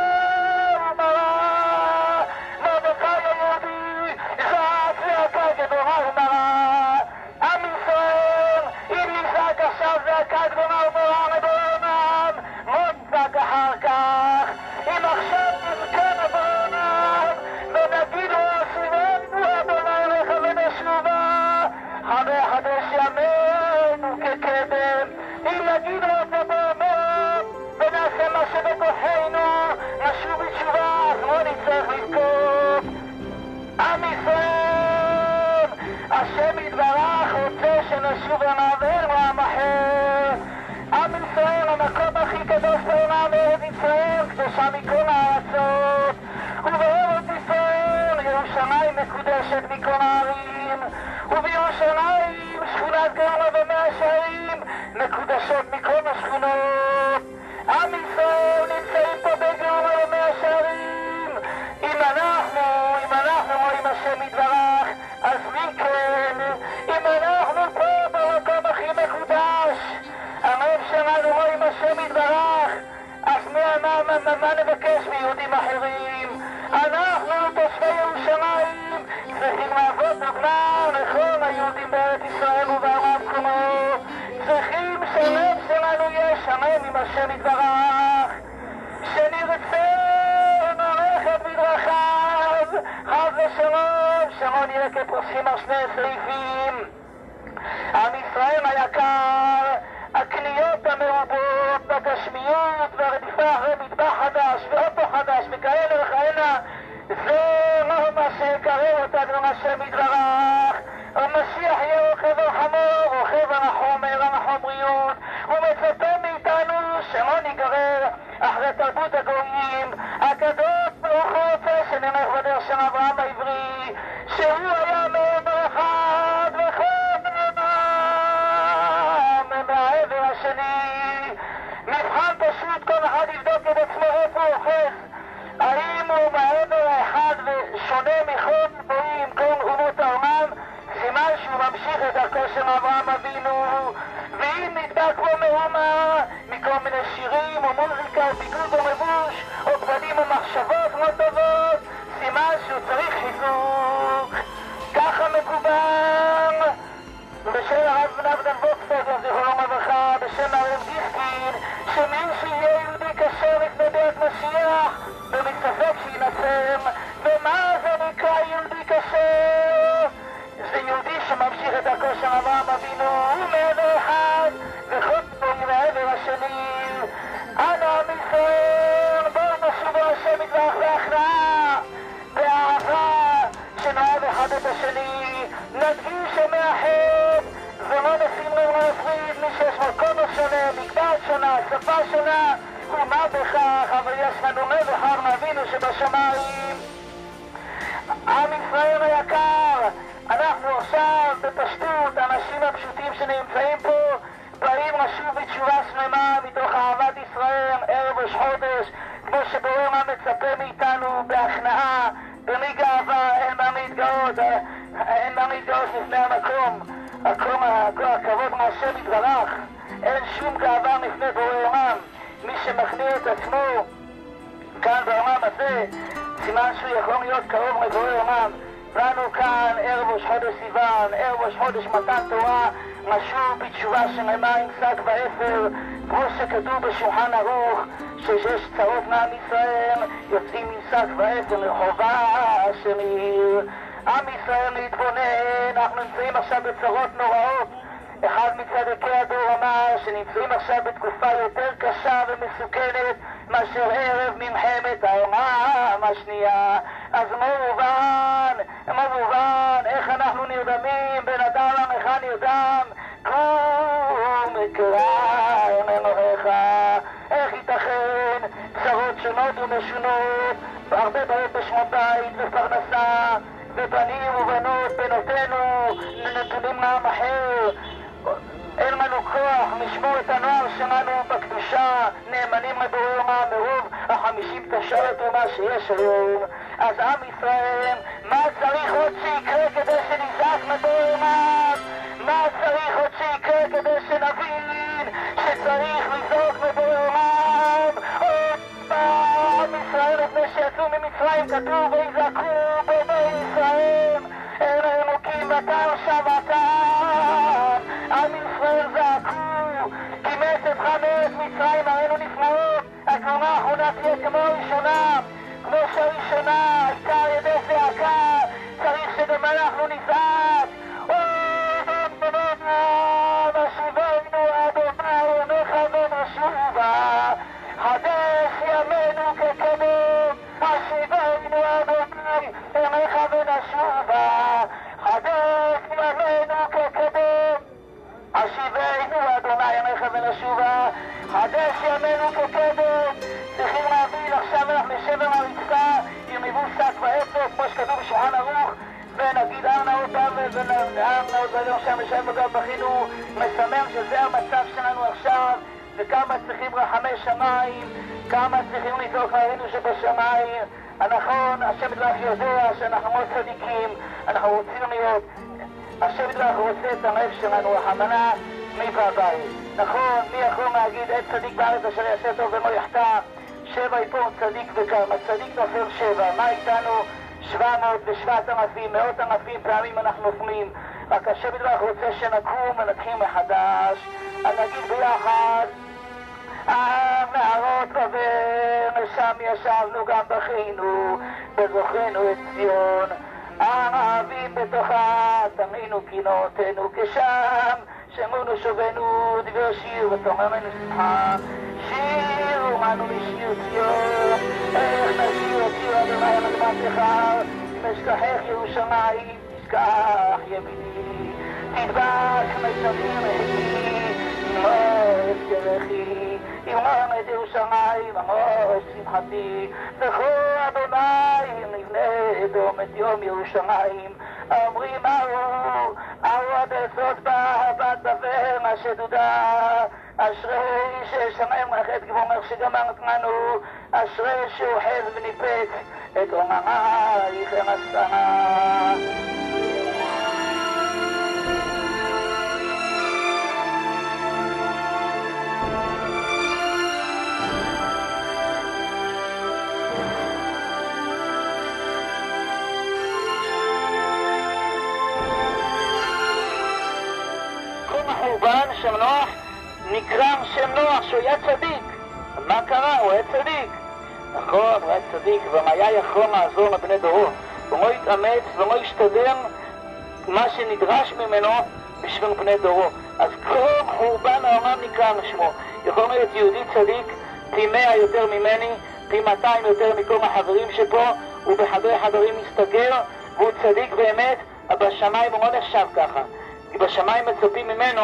ומרה. מרדכי היהודי זעק זעקה גדולה ומרה. עם ישראל, אם נזעק עכשיו זעקה גדולה ומרה לבעולם, לא נזעק אחר כך. אם עכשיו נזכר בעולם ונגיד לו אסירנו אדוני אליך ונשובה, חדש ימינו כקדם. אם נגיד לו את הבעולם ונעשה מה שבכוחנו, נשוב בתשובה, אז לא נצטרך לבכות. עם ישראל, השם יתברך רוצה שנשוב ונעבר לעם אחר. עם ישראל, המקום הכי קדוש בעולם בארץ ישראל, קדושה מכל הארצות. ובארץ ישראל ירושלים מקודשת מכל הערים, ובירושלים שכונת גרמה ומאה שערים מקודשות מכל השכונות. עם ישראל נמצאים פה בגרמה ומאה שערים. אם אנחנו, אם אנחנו רואים השם יתברך, אז מי כן? אם אנחנו פה במקום הכי מקודש, הלב שלנו רואים השם יתברך, אז מה, מה, מה, מה נבקש מיהודים אחרים? אנחנו תושבי ירושלים צריכים לעבוד דוגמה לכל היהודים בארץ ישראל ובעולם כולו. צריכים שהלב שלנו יהיה שלם עם השם יתברך, שנרצה ללכת בדרכיו חס ושלום, שלא נהיה כפוסחים על שני סעיפים. עם ישראל היקר, הקניות המרובות בגשמיות והרדיפה אחרי מטבח חדש אדון השם יתברך, המשיח יהיה רוכב על חמור, רוכב על החומר, על החומריות, הוא מצפה מאיתנו שלא ניגרר אחרי תרבות הגויים. הקדוש ברוך הוא רוצה שנלך בדרך של אברהם העברי, שהוא היה מעבר אחד וכל נאמן מהעבר השני. מבחן פשוט, כל אחד יבדוק את עצמו איפה הוא אוחז, האם הוא מהעבר האחד ושונה מכל גויים, כל אומות העולם, סימן שהוא ממשיך את דרכו של אברהם אבינו. ואם נדבק בו מהומה מכל מיני שירים או מוזיקה או ביגוד או לבוש או בגדים או מחשבות לא טובות, סימן שהוא צריך חיזוק. ככה מקובל בשם הרב נבדן ווקסטגר זיכרונו לברכה, בשם הרב גיסקין, שמי שיהיה יהודי כשר לפני בית משיח ומספק שינצם. ומה זה נקרא יהודי כשר? זה יהודי שממשיך את דרכו של אברהם אבינו, הוא מעבר אחד וכל פעם מהעבר השני. אנו עם ישראל, בואו נשובו השם יתברך בהכנעה, באהבה, שנאהב אחד את השני, נדגיש ומאחד ולא נשים לב להפריד. מי שיש מקום שונה, מגדר שונה, שפה שונה, ומה בכך, אבל יש לנו מבחר מאבינו שבשמיים. עם ישראל היקר, אנחנו עכשיו בפשטות, האנשים הפשוטים שנמצאים פה באים לשוב בתשובה שלמה מתוך אהבת ישראל, ערב ראש חודש, כמו שבורא מה מצפה מאיתנו בהכנעה, בלי גאווה. אין מה להתגאות, אין מה להתגאות לפני המקום, המקום, הכבוד מהשם יתברך. אין שום גאווה לפני בורא עולם. מי שמכניע את עצמו כאן בעולם הזה, סימן שהוא יכול להיות קרוב לבורא עולם. לנו כאן ערב ראש חודש סיוון, ערב ראש חודש מתן תורה, משוב בתשובה שלמה עם שק ואפר, כמו שכתוב בשולחן ערוך, שיש צרות מעם ישראל, יוצאים עם שק ואפר לרחובה של עיר. עם ישראל להתבונן, אנחנו נמצאים עכשיו בצרות נוראות. אחד מצדקי הדור אמר שנמצאים עכשיו בתקופה יותר קשה ומסוכנת מאשר ערב מלחמת העולם השנייה. אז מובן, מובן, איך אנחנו נרדמים, בן אדם עמך נרדם, קום וקרא אל אלוהיך. איך ייתכן צרות שונות ומשונות, הרבה בעיות בשמות בית ופרנסה, ובנים ובנות בנותינו נתונים לעם אחר. אין לנו כוח לשמור את הנוער שלנו בקדושה, נאמנים לבורא עולם מרוב החמישים תשרת ומה שיש היום. אז עם ישראל, מה צריך עוד שיקרה כדי שנזעק לבורא עולם? מה צריך עוד שיקרה כדי שנבין שצריך לזעוק לבורא עולם? עוד עם ישראל לפני שיצאו ממצרים כתוב ויזעקו בני ישראל אל האלוקים ואתה שבתם. עם ישראל זעקו, כימס אתך מארץ מצרים הראינו נפלאות. התלונה האחרונה תהיה כמו ראשונה, כמו שהראשונה הייתה על ידי זעקה, צריך שגם אנחנו נזעק. השיבנו אדוני ימיך ונשובה, חדש ימינו כקדם. השיבנו אדוני ימיך ונשובה, חדש ימינו כקדם. השיבנו אדוני ימיך ונשובה, חדש ימינו כקדם. צריכים להבין, עכשיו אנחנו נשב על הרצפה עם מבול שק ואפר כמו שכתוב בשולחן ערוך, ונגיד ארנאות ארנאות והיום שם ישב בגב בכינו, מסמר שזה המצב שלנו עכשיו, וכמה צריכים רחמי שמיים, כמה צריכים לזעוק עלינו שבשמיים. נכון, השם יתברך יודע שאנחנו מאוד צדיקים, אנחנו רוצים להיות, השם יתברך רוצה את הלב שלנו, רחמנה מבית. נכון, מי יכול להגיד אין צדיק בארץ אשר יעשה טוב ולא יחטא? שבע יפור צדיק וכמה, צדיק נופל שבע. מה איתנו? שבע מאות ושבעת אלפים, מאות אלפים פעמים אנחנו נופלים. רק השם יתברך רוצה שנקום ונתחיל מחדש. אז נגיד ביחד, הנערות עבר, שם ישבנו גם בכינו, בזוכנו את ציון. הערבים בתוכה, תמינו קינותינו כשם, שמונו שובנו דבר שיר ותוממנו שמחה. שיר ומנו משיר ציון, איך נשיר את שיר אדוני על אדמת אחד, אשכחך ירושלים, תשכח ימיני, תדבק מצבים רחי, אמור אזכרכי, אמור את ירושלים, אמור את שמחתי, זכור אדוני, נבנה דום את יום ירושלים, אומרים אהו, אהו עד אסות בה, בת דבר מה שדודה, אשרי ששמיים רחת גבומך שגמרת לנו, אשרי שהוא חז וניפק את אומרייך המסתנה. קום החורבן שם נוח נקרא שם נוח שהוא היה צדיק. מה קרה? הוא היה צדיק. נכון, הוא היה צדיק, ומה היה יכול לעזור לבני דורו. הוא לא התאמץ ולא השתדל מה שנדרש ממנו בשביל בני דורו. אז כל חורבן העולם נקרא לשמו. יכול להיות יהודי צדיק פי מאה יותר ממני, פי מאתיים יותר מכל החברים שפה, הוא בחדרי חדרים מסתגר, והוא צדיק באמת, אבל בשמיים הוא לא נחשב ככה. כי בשמיים מצפים ממנו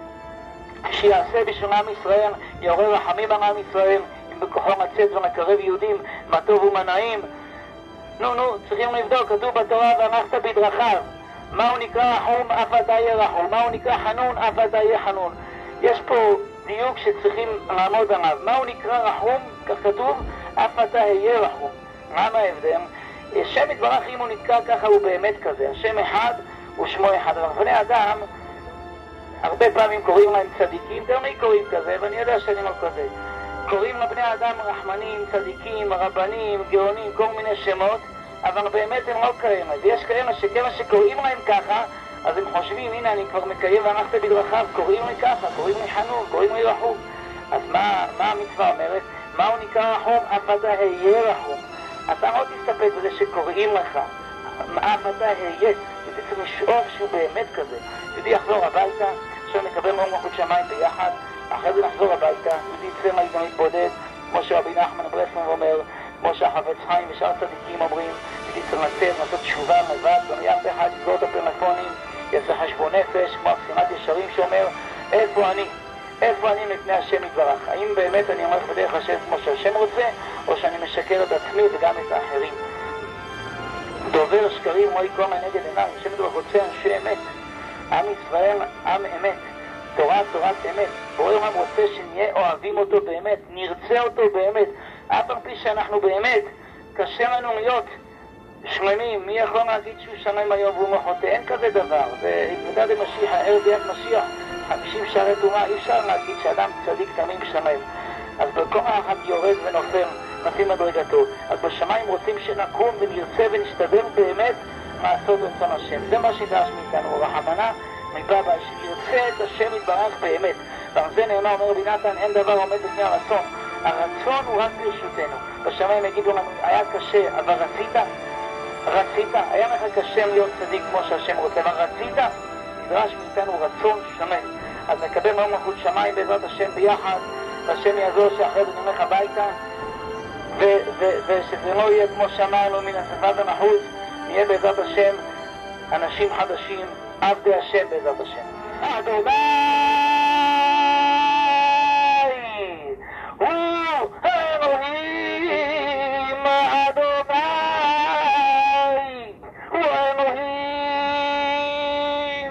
שיעשה בשביל עם ישראל, יעורר רחמים על עם ישראל, אם בכוחו מצאת ונקרב יהודים, מה טוב ומה נעים. נו נו, צריכים לבדוק, כתוב בתורה והלכת בדרכיו. מהו נקרא רחום, אף אתה יהיה רחום. מהו נקרא חנון, אף אתה יהיה חנון. יש פה דיוק שצריכים לעמוד עליו. מהו נקרא רחום, כך כתוב, אף אתה יהיה רחום. מה ההבדל? השם יתברך, אם הוא נתקע ככה, הוא באמת כזה. השם אחד ושמו אחד. אבל בני אדם הרבה פעמים קוראים להם צדיקים, גם לי קוראים כזה, ואני יודע שאני לא כזה. קוראים לבני אדם רחמנים, צדיקים, רבנים, גאונים, כל מיני שמות, אבל באמת הם לא כאלה. ויש כאלה שכמה שקוראים להם ככה, אז הם חושבים, הנה אני כבר מקיים והלכת בדרכיו, קוראים לי ככה, קוראים לי חנון, קוראים לי רחום. אז מה, מה המצווה אומרת? מהו נקרא רחום? אף אתה היה רחום. אתה לא תסתפק בזה שקוראים לך, אף אתה היה. אתה צריך לשאוף שהוא באמת כזה. יהודי יחזור הביתה, עכשיו נקבל מאור מלכות שמיים ביחד, אחרי זה נחזור הביתה, יהודי יצא מהזדמנות בודד, כמו שרבי נחמן ברסלב אומר, כמו שהחפץ חיים ושאר צדיקים אומרים, יהודי צריך לצאת, לעשות תשובה לבד, גם יחד אחד יסגור את הפלאפונים, יעשה חשבון נפש, כמו הפסימת ישרים שאומר, איפה אני? איפה אני מפני השם יתברך? האם באמת אני הולך בדרך השם כמו שהשם רוצה, או שאני משקר את עצמי וגם את האחרים? דובר שקרים לא יקום נגד עיניו, השם יתברך רוצה אנשי אמת. עם ישראל, עם אמת. תורה, תורת אמת. בורא עולם רוצה שנהיה אוהבים אותו באמת, נרצה אותו באמת. אף על פי שאנחנו באמת, קשה לנו להיות שלמים. מי יכול להגיד שהוא שלם היום והוא מחוטא? אין כזה דבר. והתוודע למשיח, הערב ביד משיח, חמישים שערי טומאה, אי אפשר להגיד שאדם צדיק תמים שלם. אז בכל אחד יורד ונופל, נופל מדרגתו. אז בשמיים רוצים שנקום ונרצה ונשתדל באמת לעשות רצון השם. זה מה שדרש מאיתנו, רחמנה מבבא, שנרצה את השם יתברך באמת. ועל זה נאמר, אומר רבי נתן, אין דבר עומד לפני הרצון. הרצון הוא רק ברשותנו. בשמיים יגידו לנו, היה קשה, אבל רצית? רצית? היה לך קשה להיות צדיק כמו שהשם רוצה, אבל רצית? נדרש מאיתנו רצון שמן. אז נקבל מאור מלכות שמיים בעזרת השם ביחד, והשם יעזור שאחרי זה נלך הביתה, ושזה לא יהיה כמו שאמרנו מן השפה ומחוץ, נהיה בעזרת השם אנשים חדשים, עבדי השם בעזרת השם. אדוני הוא אלוהים, אדוני הוא אלוהים,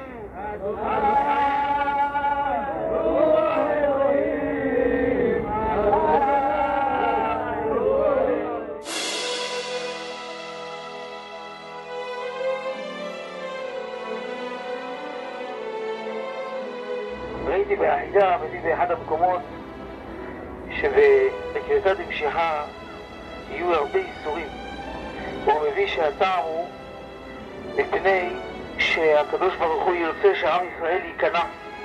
ראיתי בעידה, ראיתי באחד המקומות שבקריאת המשיכה יהיו הרבה איסורים. הוא מביא שהטעם הוא מפני שהקדוש ברוך הוא ירצה שהעם ישראל ייכנע,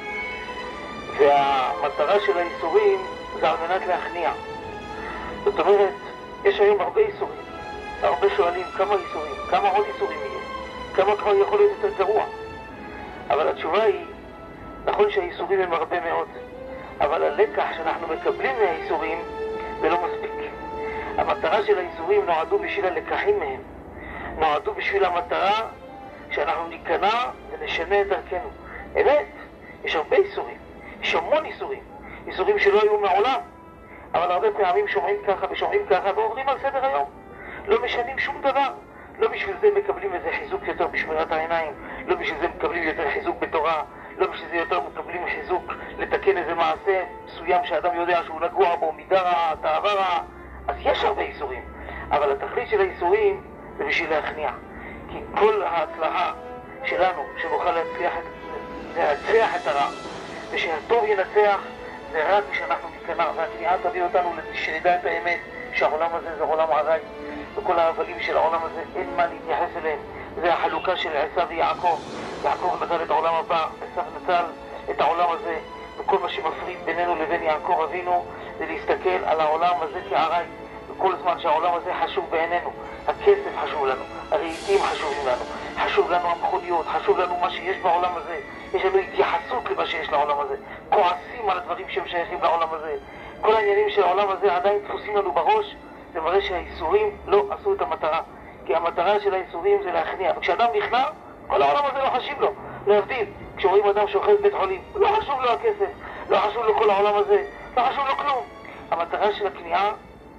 והמטרה של האיסורים זה על מנת להכניע. זאת אומרת, יש היום הרבה איסורים. הרבה שואלים כמה איסורים, כמה עוד איסורים יהיה, כמה כבר יכול להיות יותר גרוע. אבל התשובה היא, נכון שהאיסורים הם הרבה מאוד, אבל הלקח שאנחנו מקבלים מהאיסורים זה לא מספיק. המטרה של האיסורים נועדו בשביל הלקחים מהם. נועדו בשביל המטרה שאנחנו ניכנע ונשנה את דרכנו. אמת, יש הרבה איסורים, יש המון איסורים, איסורים שלא היו מעולם, אבל הרבה פעמים שומעים ככה ושומעים ככה ועוברים על סדר היום. לא משנים שום דבר. לא בשביל זה מקבלים איזה חיזוק יותר בשמירת העיניים, לא בשביל זה מקבלים יותר חיזוק בתורה, לא בשביל זה יותר מקבלים חיזוק לתקן איזה מעשה מסוים שאדם יודע שהוא נגוע בו, מידה רעה, תאווה רעה. אז יש הרבה איסורים, אבל התכלית של האיסורים זה בשביל להכניע. כי כל ההצלחה שלנו, שנוכל להצליח, להצליח את הרע, ושהטוב ינצח, זה רק כשאנחנו ניכנע, והכניעה תביא אותנו שנדע את האמת, שהעולם הזה זה עולם ערי, וכל ההבלים של העולם הזה אין מה להתייחס אליהם. זה החלוקה של עשיו ויעקב. יעקב נטל את העולם הבא, עשיו נטל את העולם הזה, וכל מה שמפריד בינינו לבין יעקב אבינו זה להסתכל על העולם הזה כערי, וכל זמן שהעולם הזה חשוב בעינינו. הכסף חשוב לנו, הרהיטים חשובים לנו, חשוב לנו המכוניות, חשוב לנו מה שיש בעולם הזה, יש לנו התייחסות למה שיש לעולם הזה, כועסים על הדברים שהם שייכים לעולם הזה. כל העניינים של העולם הזה עדיין תפוסים לנו בראש. זה מראה שהאיסורים לא עשו את המטרה, כי המטרה של האיסורים זה להכניע, וכשאדם נכנע, כל העולם הזה לא חשוב לו. להבדיל, כשרואים אדם שאוכל בית חולים, לא חשוב לו הכסף, לא חשוב לו כל העולם הזה, לא חשוב לו כלום. המטרה של הכניעה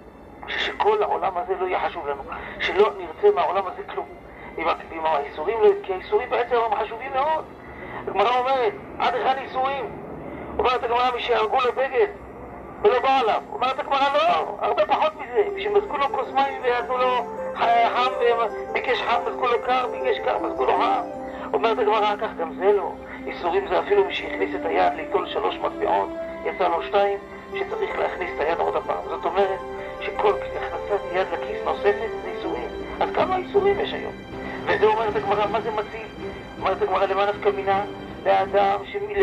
שכל העולם הזה לא יהיה חשוב לנו, שלא נרצה מהעולם הזה כלום. עם האיסורים, כי האיסורים בעצם הם חשובים מאוד. הגמרא אומרת, עד אחד איסורים. אומרת הגמרא, מי שהרגו לו בגד ולא בא עליו. אומרת הגמרא, לא, הרבה פחות מזה. כשמזגו לו כוס מים ויעשו לו חם, ביקש חם, מזגו לו קר, ביקש קר, מזגו לו חם. אומרת הגמרא, כך גם זה לא. איסורים זה אפילו מי שהכניס את היד ליטול שלוש מטבעות, יצא לו שתיים, שצריך להכניס את היד עוד הפעם. זאת אומרת שכל הכנסת יד לכיס נוספת זה איסורים. אז כמה איסורים יש היום? וזה אומרת הגמרא, מה זה מציל? אומרת הגמרא, למה נפקא מינה? לאדם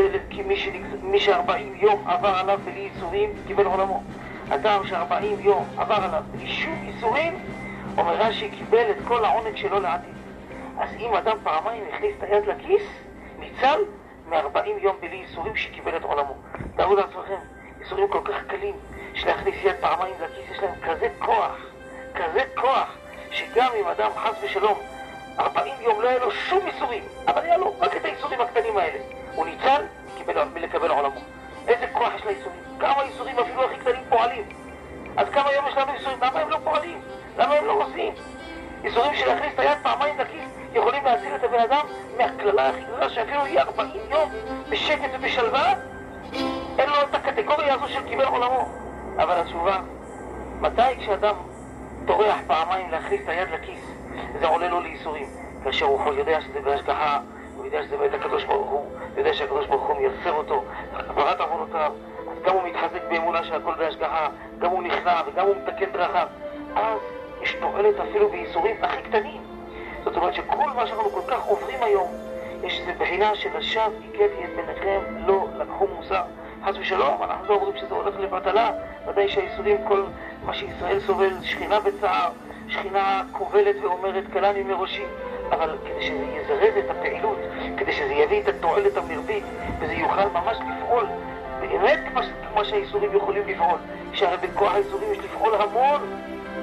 שמי שארבעים יום עבר עליו בלי איסורים קיבל עולמו. אדם שארבעים יום עבר עליו בלי שום איסורים, אומר רש"י, קיבל את כל העונג שלו לעתיד. אז אם אדם פעמיים הכניס את היד לכיס, ניצל מ-ארבעים יום בלי איסורים שקיבל את עולמו. תארו לעצמכם, איסורים כל כך קלים, שלהכניס יד פעמיים לכיס יש להם כזה כוח, כזה כוח, שגם אם אדם חס ושלום ארבעים יום לא היה לו שום איסורים, אבל היה לו רק את האיסורים הקטנים האלה, הוא ניצל מלקבל עולמו. איזה כוח יש לאיסורים? כמה איסורים אפילו הכי קטנים פועלים. אז כמה יום יש לנו איסורים? למה הם לא פועלים? למה הם לא עושים? איסורים של להכניס את היד פעמיים לכיס יכולים להציל את הבן אדם מהכללה הכי גדולה, שאפילו יהיה ארבעים יום בשקט ובשלווה, אין לו את הקטגוריה הזו של קיבל עולמו. אבל התשובה, מתי כשאדם טורח פעמיים להכניס את היד לכיס זה עולה לו לאיסורים? כאשר הוא יודע שזה בהשגחה, הוא יודע שזה בית הקדוש ברוך הוא, הוא יודע שהקדוש ברוך הוא מייסר אותו הגברת עוונותיו, אז גם הוא מתחזק באמונה שהכל בהשגחה, גם הוא נכנע וגם הוא מתקן דרכיו, אז יש תועלת אפילו באיסורים הכי קטנים. זאת אומרת שכל מה שאנחנו כל כך עוברים היום, יש איזו בחינה של השב הכיתי את ביניכם, לא לקחו מוסר. חס ושלום, אנחנו לא אומרים שזה הולך לבטלה, ודאי שהאיסורים, כל מה שישראל סובל, שכינה בצער, שכינה כובלת ואומרת קלני מראשי, אבל כדי שזה יזרז את הפעילות, כדי שזה יביא את התועלת המרבית, וזה יוכל ממש לפעול באמת כמו שהאיסורים יכולים לפעול, שהרי בכוח האיסורים יש לפעול המון.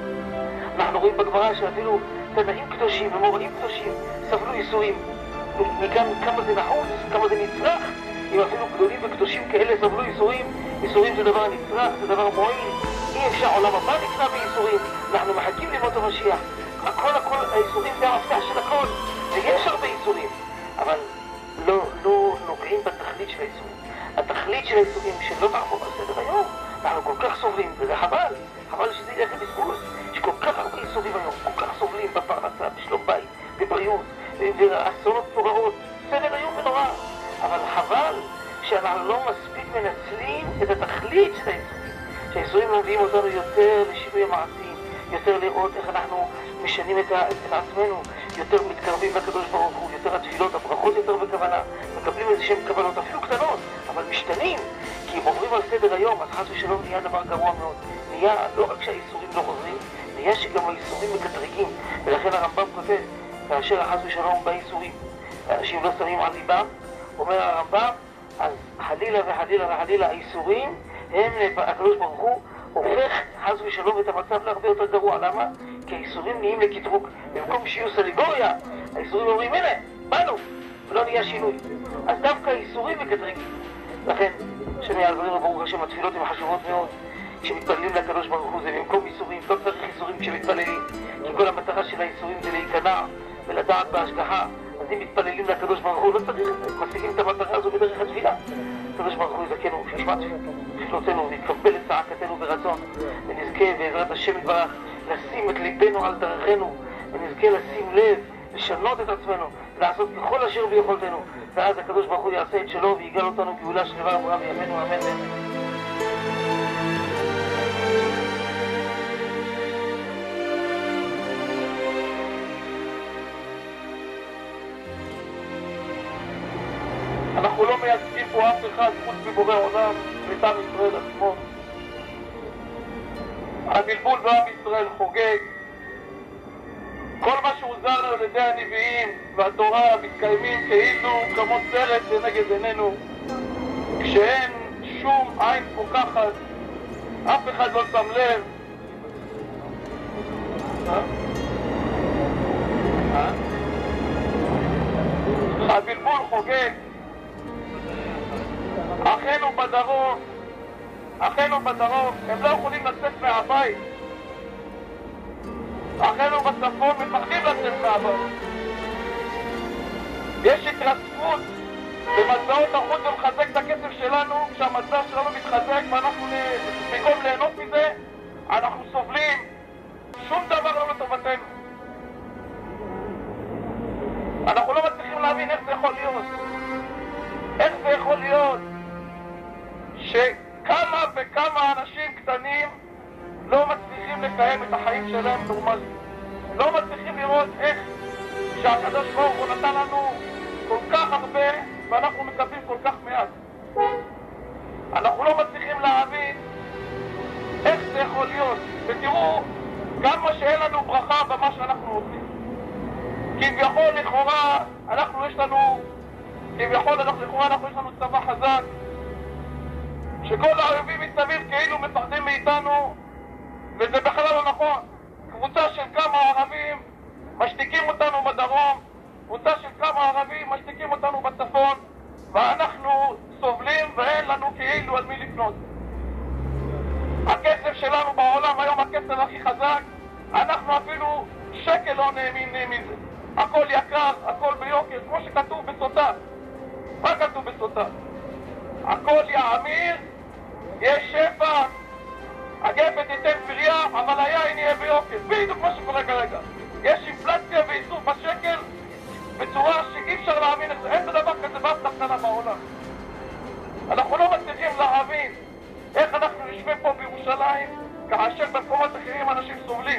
אנחנו רואים בגמרא שאפילו תנאים קדושים ומוראים קדושים סבלו איסורים. מכאן כמה זה נחוץ, כמה זה נצרך. אם אפילו גדולים וקדושים כאלה סבלו איסורים, איסורים זה דבר נצרך, זה דבר מועיל. אי אפשר, עולם הבא נקנה באיסורים. אנחנו מחכים לראות המשיח. הכל הכל, האיסורים זה המפתח של הכל. ויש הרבה איסורים, אבל לא, לא נוגעים בתכלית של האיסורים. התכלית של האיסורים שלא נעבור על סדר היום. אנחנו כל כך סובלים, וזה חבל. חבל שזה ילך לבזבוז. יש כל כך הרבה איסורים היום, כל כך סובלים בפרנסה, בשלום בית, בבריאות, ואסונות נוראות. סבל היום ונורא. אבל חבל שאנחנו לא מספיק מנצלים את התכלית של האיסורים. שהאיסורים מביאים אותנו יותר לשינוי המעשים, יותר לראות איך אנחנו משנים את, ה- את עצמנו, יותר מתקרבים לקדוש ברוך הוא, יותר התפילות, הברכות יותר בכוונה, מקבלים איזה שם קבלות, אפילו קטנות, אבל משתנים, כי אם עוברים על סדר היום, אז חס ושלום נהיה דבר גרוע מאוד. נהיה לא רק שהאיסורים לא עוזרים, נהיה שגם האיסורים מקטרגים, ולכן הרמב"ם כותב, כאשר חס ושלום באיסורים, אנשים לא שמים על ליבם, אומר הרמב"ם, אז חלילה וחלילה וחלילה האיסורים, הם, הקדוש ברוך הוא, הופך חס ושלום את המצב להרבה יותר גרוע. למה? כי האיסורים נהיים לקטרוג. במקום שיהיו סניגוריה, האיסורים אומרים, הנה, באנו, ולא נהיה שינוי. אז דווקא האיסורים מקטרגים. לכן, שאני יעזרנו ברוך השם, התפילות הן חשובות מאוד. כשמתפללים לקדוש ברוך הוא זה במקום איסורים, לא צריך איסורים כשמתפללים, כי כל המטרה של האיסורים זה להיכנע ולדעת בהשגחה. אז אם מתפללים לקדוש ברוך הוא, לא צריך, משיגים את המטרה הזו בדרך התפילה. הקדוש ברוך הוא יזכנו, שישמע תפילותינו ויקבל את צעקתנו ברצון, ונזכה בעזרת השם יתברך לשים את ליבנו על דרכנו, ונזכה לשים לב, לשנות את עצמנו, לעשות ככל אשר ביכולתנו, ואז הקדוש ברוך הוא יעשה את שלו ויגאל אותנו גאולה שלווה אמורה בימינו, אמן ואמן. אנחנו לא מייצגים פה אף אחד חוץ מבורא עולם ואת עם ישראל עצמו. הבלבול בעם ישראל חוגג. כל מה שהוזר על ידי הנביאים והתורה מתקיימים כאילו כמו סרט לנגד עינינו, כשאין שום עין פוקחת, אף אחד לא שם לב. הבלבול חוגג. אחינו בדרום, אחינו בדרום, הם לא יכולים לצאת מהבית. אחינו בצפון מפחדים לצאת מהבית. יש התרסקות במטבעות החוץ ומחזק את הכסף שלנו, כשהמטבע שלנו מתחזק ואנחנו במקום ליהנות מזה, אנחנו סובלים. שום דבר לא לטובתנו. אנחנו לא מצליחים להבין איך זה יכול להיות. איך זה יכול להיות שכמה וכמה אנשים קטנים לא מצליחים לקיים את החיים שלהם נורמלית. לא מצליחים לראות איך שהקדוש ברוך הוא נתן לנו כל כך הרבה ואנחנו מקבלים כל כך מעט. אנחנו לא מצליחים להבין איך זה יכול להיות. ותראו כמה שאין לנו ברכה במה שאנחנו עושים. כביכול לכאורה אנחנו יש לנו כביכול אנחנו לכאורה אנחנו יש לנו צבא חזק, שכל האויבים מסביב כאילו מפחדים מאיתנו, וזה בכלל לא נכון. קבוצה של כמה ערבים משתיקים אותנו בדרום, קבוצה של כמה ערבים משתיקים אותנו בצפון, ואנחנו סובלים ואין לנו כאילו על מי לפנות. הכסף שלנו בעולם היום הכסף הכי חזק, אנחנו אפילו שקל לא נאמין מזה. הכל יקר, הכל ביוקר, כמו שכתוב בסוטה. מה כתוב בסוטה? הכל יאמיר, יש שפע, הגפת ייתן פריה, אבל היין יהיה ביוקר. בדיוק מה שקורה כרגע. יש אינפלציה ואיסוף בשקל בצורה שאי אפשר להאמין את זה. אין דבר כזה באף תחתנה בעולם. אנחנו לא מצליחים להבין איך אנחנו נשבים פה בירושלים כאשר במקומות אחרים אנשים סובלים.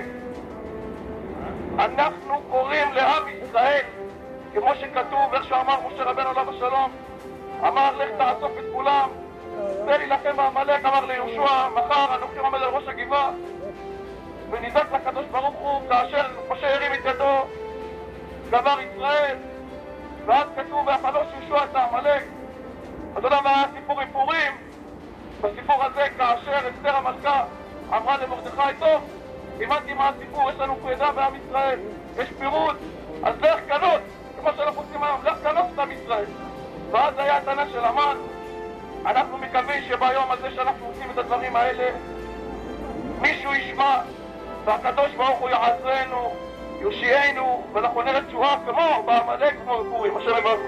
אנחנו קוראים לעם ישראל, כמו שכתוב, איך שאמר משה רבנו עליו השלום, אמר לך תאסוף את כולם, זה להילחם בעמלק, אמר ליהושע, מחר אנוכי עומד על ראש הגבעה, וניזק לקדוש ברוך הוא כאשר משה הרים את ידו גבר ישראל, ואז כתוב והחלוש יהושע את העמלק. אתה יודע מה היה סיפור עם פורים? בסיפור הזה כאשר אסתר המלכה אמרה למרדכי, טוב, הבנתי מה הסיפור, יש לנו פרידה בעם ישראל, יש פירוד, אז לך קנות, כמו שאנחנו עושים היום, לך קנות את עם ישראל. ואז היה הטענה של המן. אנחנו מקווים שביום הזה שאנחנו עושים את הדברים האלה, מישהו ישמע, והקדוש ברוך הוא יעזרנו, יושיענו, ואנחנו נראה תשועה כמו בעמלק כמו בפורים. השם יברך.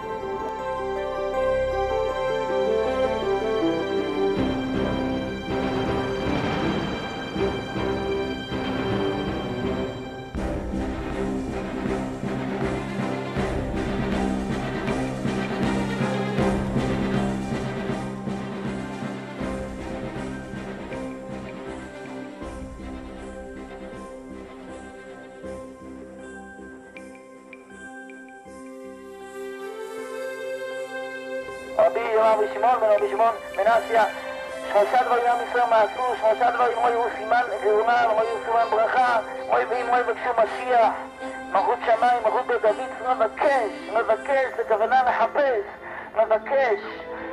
רבי שמעון בן רבי שמעון בן אסיה, שלושה דברים עם ישראל מעשו, שלושה דברים מוי הוא סימן גאונה, מוי הוא סימן ברכה, מוי ואם מוי בקשו משיח, מלכות שמיים, מלכות בית דוד. מבקש, מבקש, בכוונה מחפש, מבקש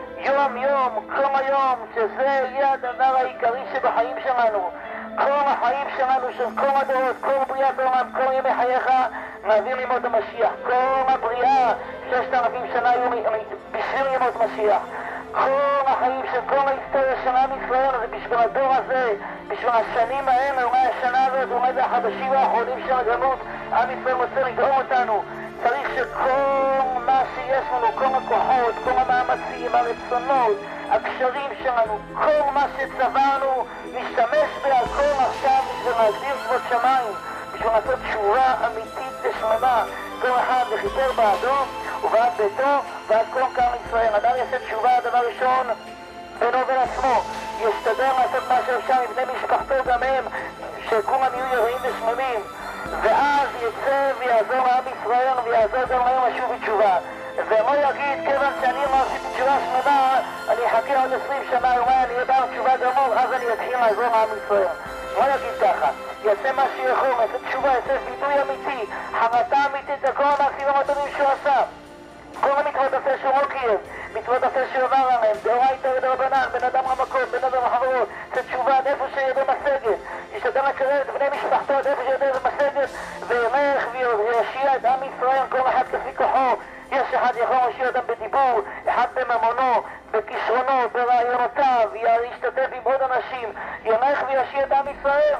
יום יום, כל היום, שזה יהיה הדבר העיקרי שבחיים שלנו. כל החיים החיים שלנו, של כל הדורות, כל בריאת העולם, כל ימי חייך, נעביר לימות המשיח. כל הבריאה, ששת אלפים שנה היו בשביל לימות משיח. כל החיים של כל ההיסטוריה של עם ישראל זה בשביל הדור הזה, בשביל השנים האלה, אולי השנה הזאת, אולי זה החדשים האחרונים של הגלות. עם ישראל רוצה לדאום אותנו. צריך שכל מה שיש לנו, כל הכוחות, כל המאמצים, הרצונות, הקשרים שלנו, כל מה שצברנו, נשתמש בהכל עכשיו בשביל להגדיר כבוד שמיים, בשביל לעשות תשובה אמיתית ושלמה. כל אחד וחיפר בעדו ובעד ביתו ועד כל קם ישראל. אדם יעשה תשובה, הדבר ראשון, בינו ובין עצמו. ישתדל לעשות מה שאפשר עם בני משפחתו גם הם, שכולם יהיו יראים ושממים. ואז יצא ויעזור לעם ישראל ויעזור גם להם לשוב בתשובה. ולא יגיד, כיוון שאני לא עשיתי תשובה שלמה, אני אחכה עוד עשרים שנה, אולי אני יודע תשובה גמור, אז אני אתחיל לעזור לעם ישראל. לא יגיד ככה. יעשה מה שיכול, יעשה תשובה, יעשה וידוי אמיתי, חרטה אמיתית לכל המעשים המתונים שהוא עשה. כל המצוות עשה שהוא לא קיים, מצוות עשה שהוא עבר עליהם, דאורייתא ודרבנן, בין אדם למקום, בין אדם לחברות, זה תשובה עד איפה שידו מסגת, ישתדל לקרב את בני משפחתו עד איפה שידו מסגת, וילך ויושיע את עם ישראל, כל אחד כפי כוחו. יש אחד יכול להושיע אותם בדיבור, אחד בממונו, בכישרונו, ברעיונותיו, ישתתף עם עוד אנשים, ילך ויושיע את עם ישראל,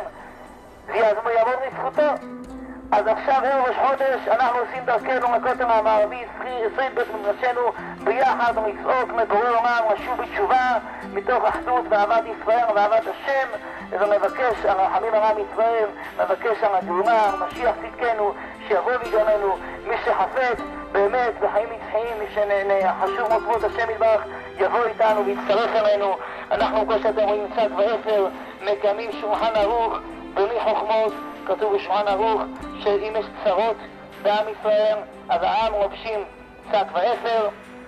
ויעבור לזכותו. אז עכשיו ערב ראש חודש אנחנו עושים דרכנו לכותל המערבי, עשרים בית מדרשנו ביחד לצעוק לבורא עולם, לשוב בתשובה מתוך אחדות ואהבת ישראל ואהבת השם. ומבקש על הרחמים על עם ישראל, מבקש על הגאולה, על משיח צדקנו, שיבוא ויגאלנו. מי שחפץ באמת בחיים נצחיים, מי שחשוב מאוד כבוד השם יתברך, יבוא איתנו ויצטרף אלינו. אנחנו כמו שאתם רואים צק ואפר מקיימים שולחן ערוך בלי חוכמות. כתוב בשולחן ערוך שאם יש צרות בעם ישראל, אז העם לובשים צק ואפר,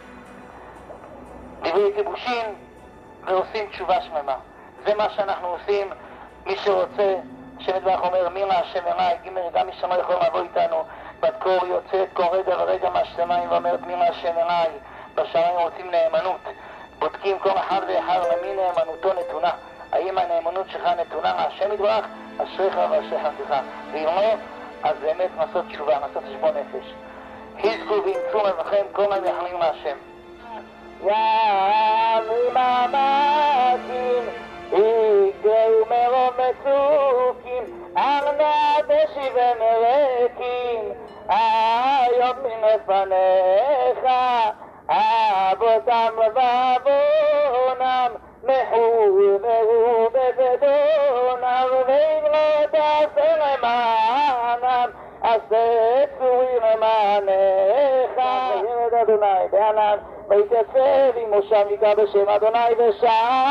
דברי כיבושין, ועושים תשובה שממה. זה מה שאנחנו עושים. מי שרוצה, שמדבח אומר מירה השם אליי, ג' גם מי שלא יכול לבוא איתנו, בת קור יוצאת כל רגע ורגע מהשמיים ואומרת מירה השם אליי. בשמיים רוצים נאמנות, בודקים כל אחד ואחד למי נאמנותו נתונה. האם הנאמנות שלך נתונה מהשם יתברך? אשריך ואשריך נתך. ואם לא, אז באמת לעשות תשובה, לעשות חשבון נפש. חזקו ואמצו לבכם כל המייחלים מהשם. ימים המכים, יגדלו מרוב מצוקים, ארנע דשי ומרקים, היום מלפניך, אבותם לבבונם, מחו ומרו בגדונם, ואם לא תעשה למענם, עשה צורי למענך. ילד אדוני בענן, ויתייצב עם מושב יקרא בשם אדוני, ושם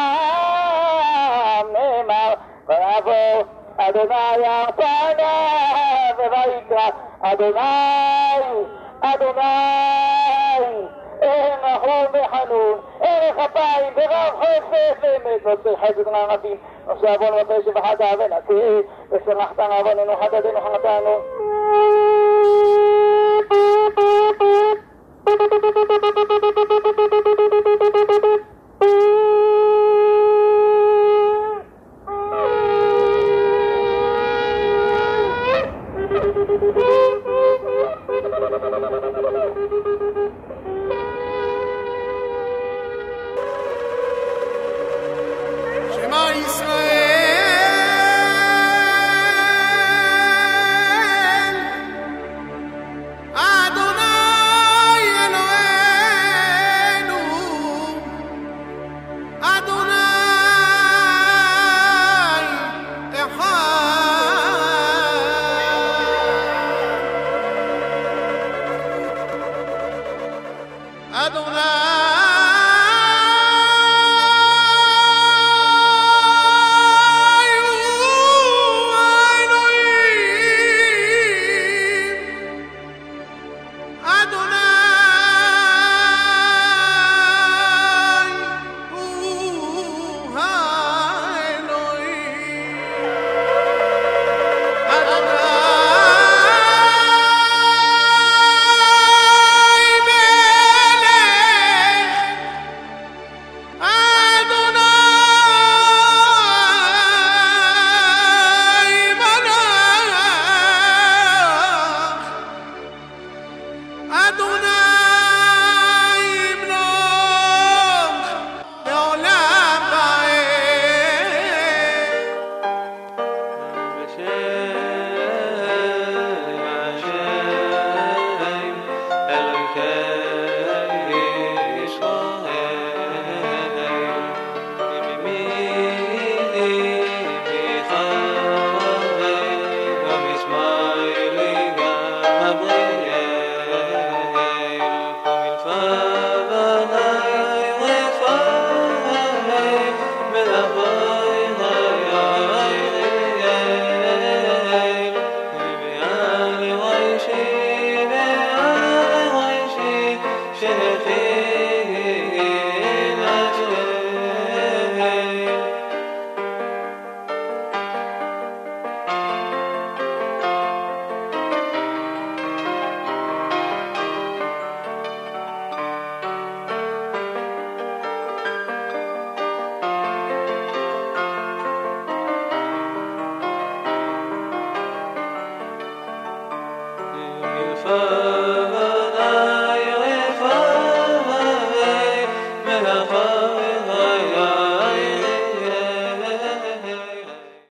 נאמר ויבוא אדוני על פניו ויקרא אדוני אדוני אין רחום וחנון, אין כפיים ורב חסד ואמת, נושא חסד לערבים, נושא עוון ופשע וחטא ונקה, וסלחת לעווננו חטאתנו חטאנו. Thank you.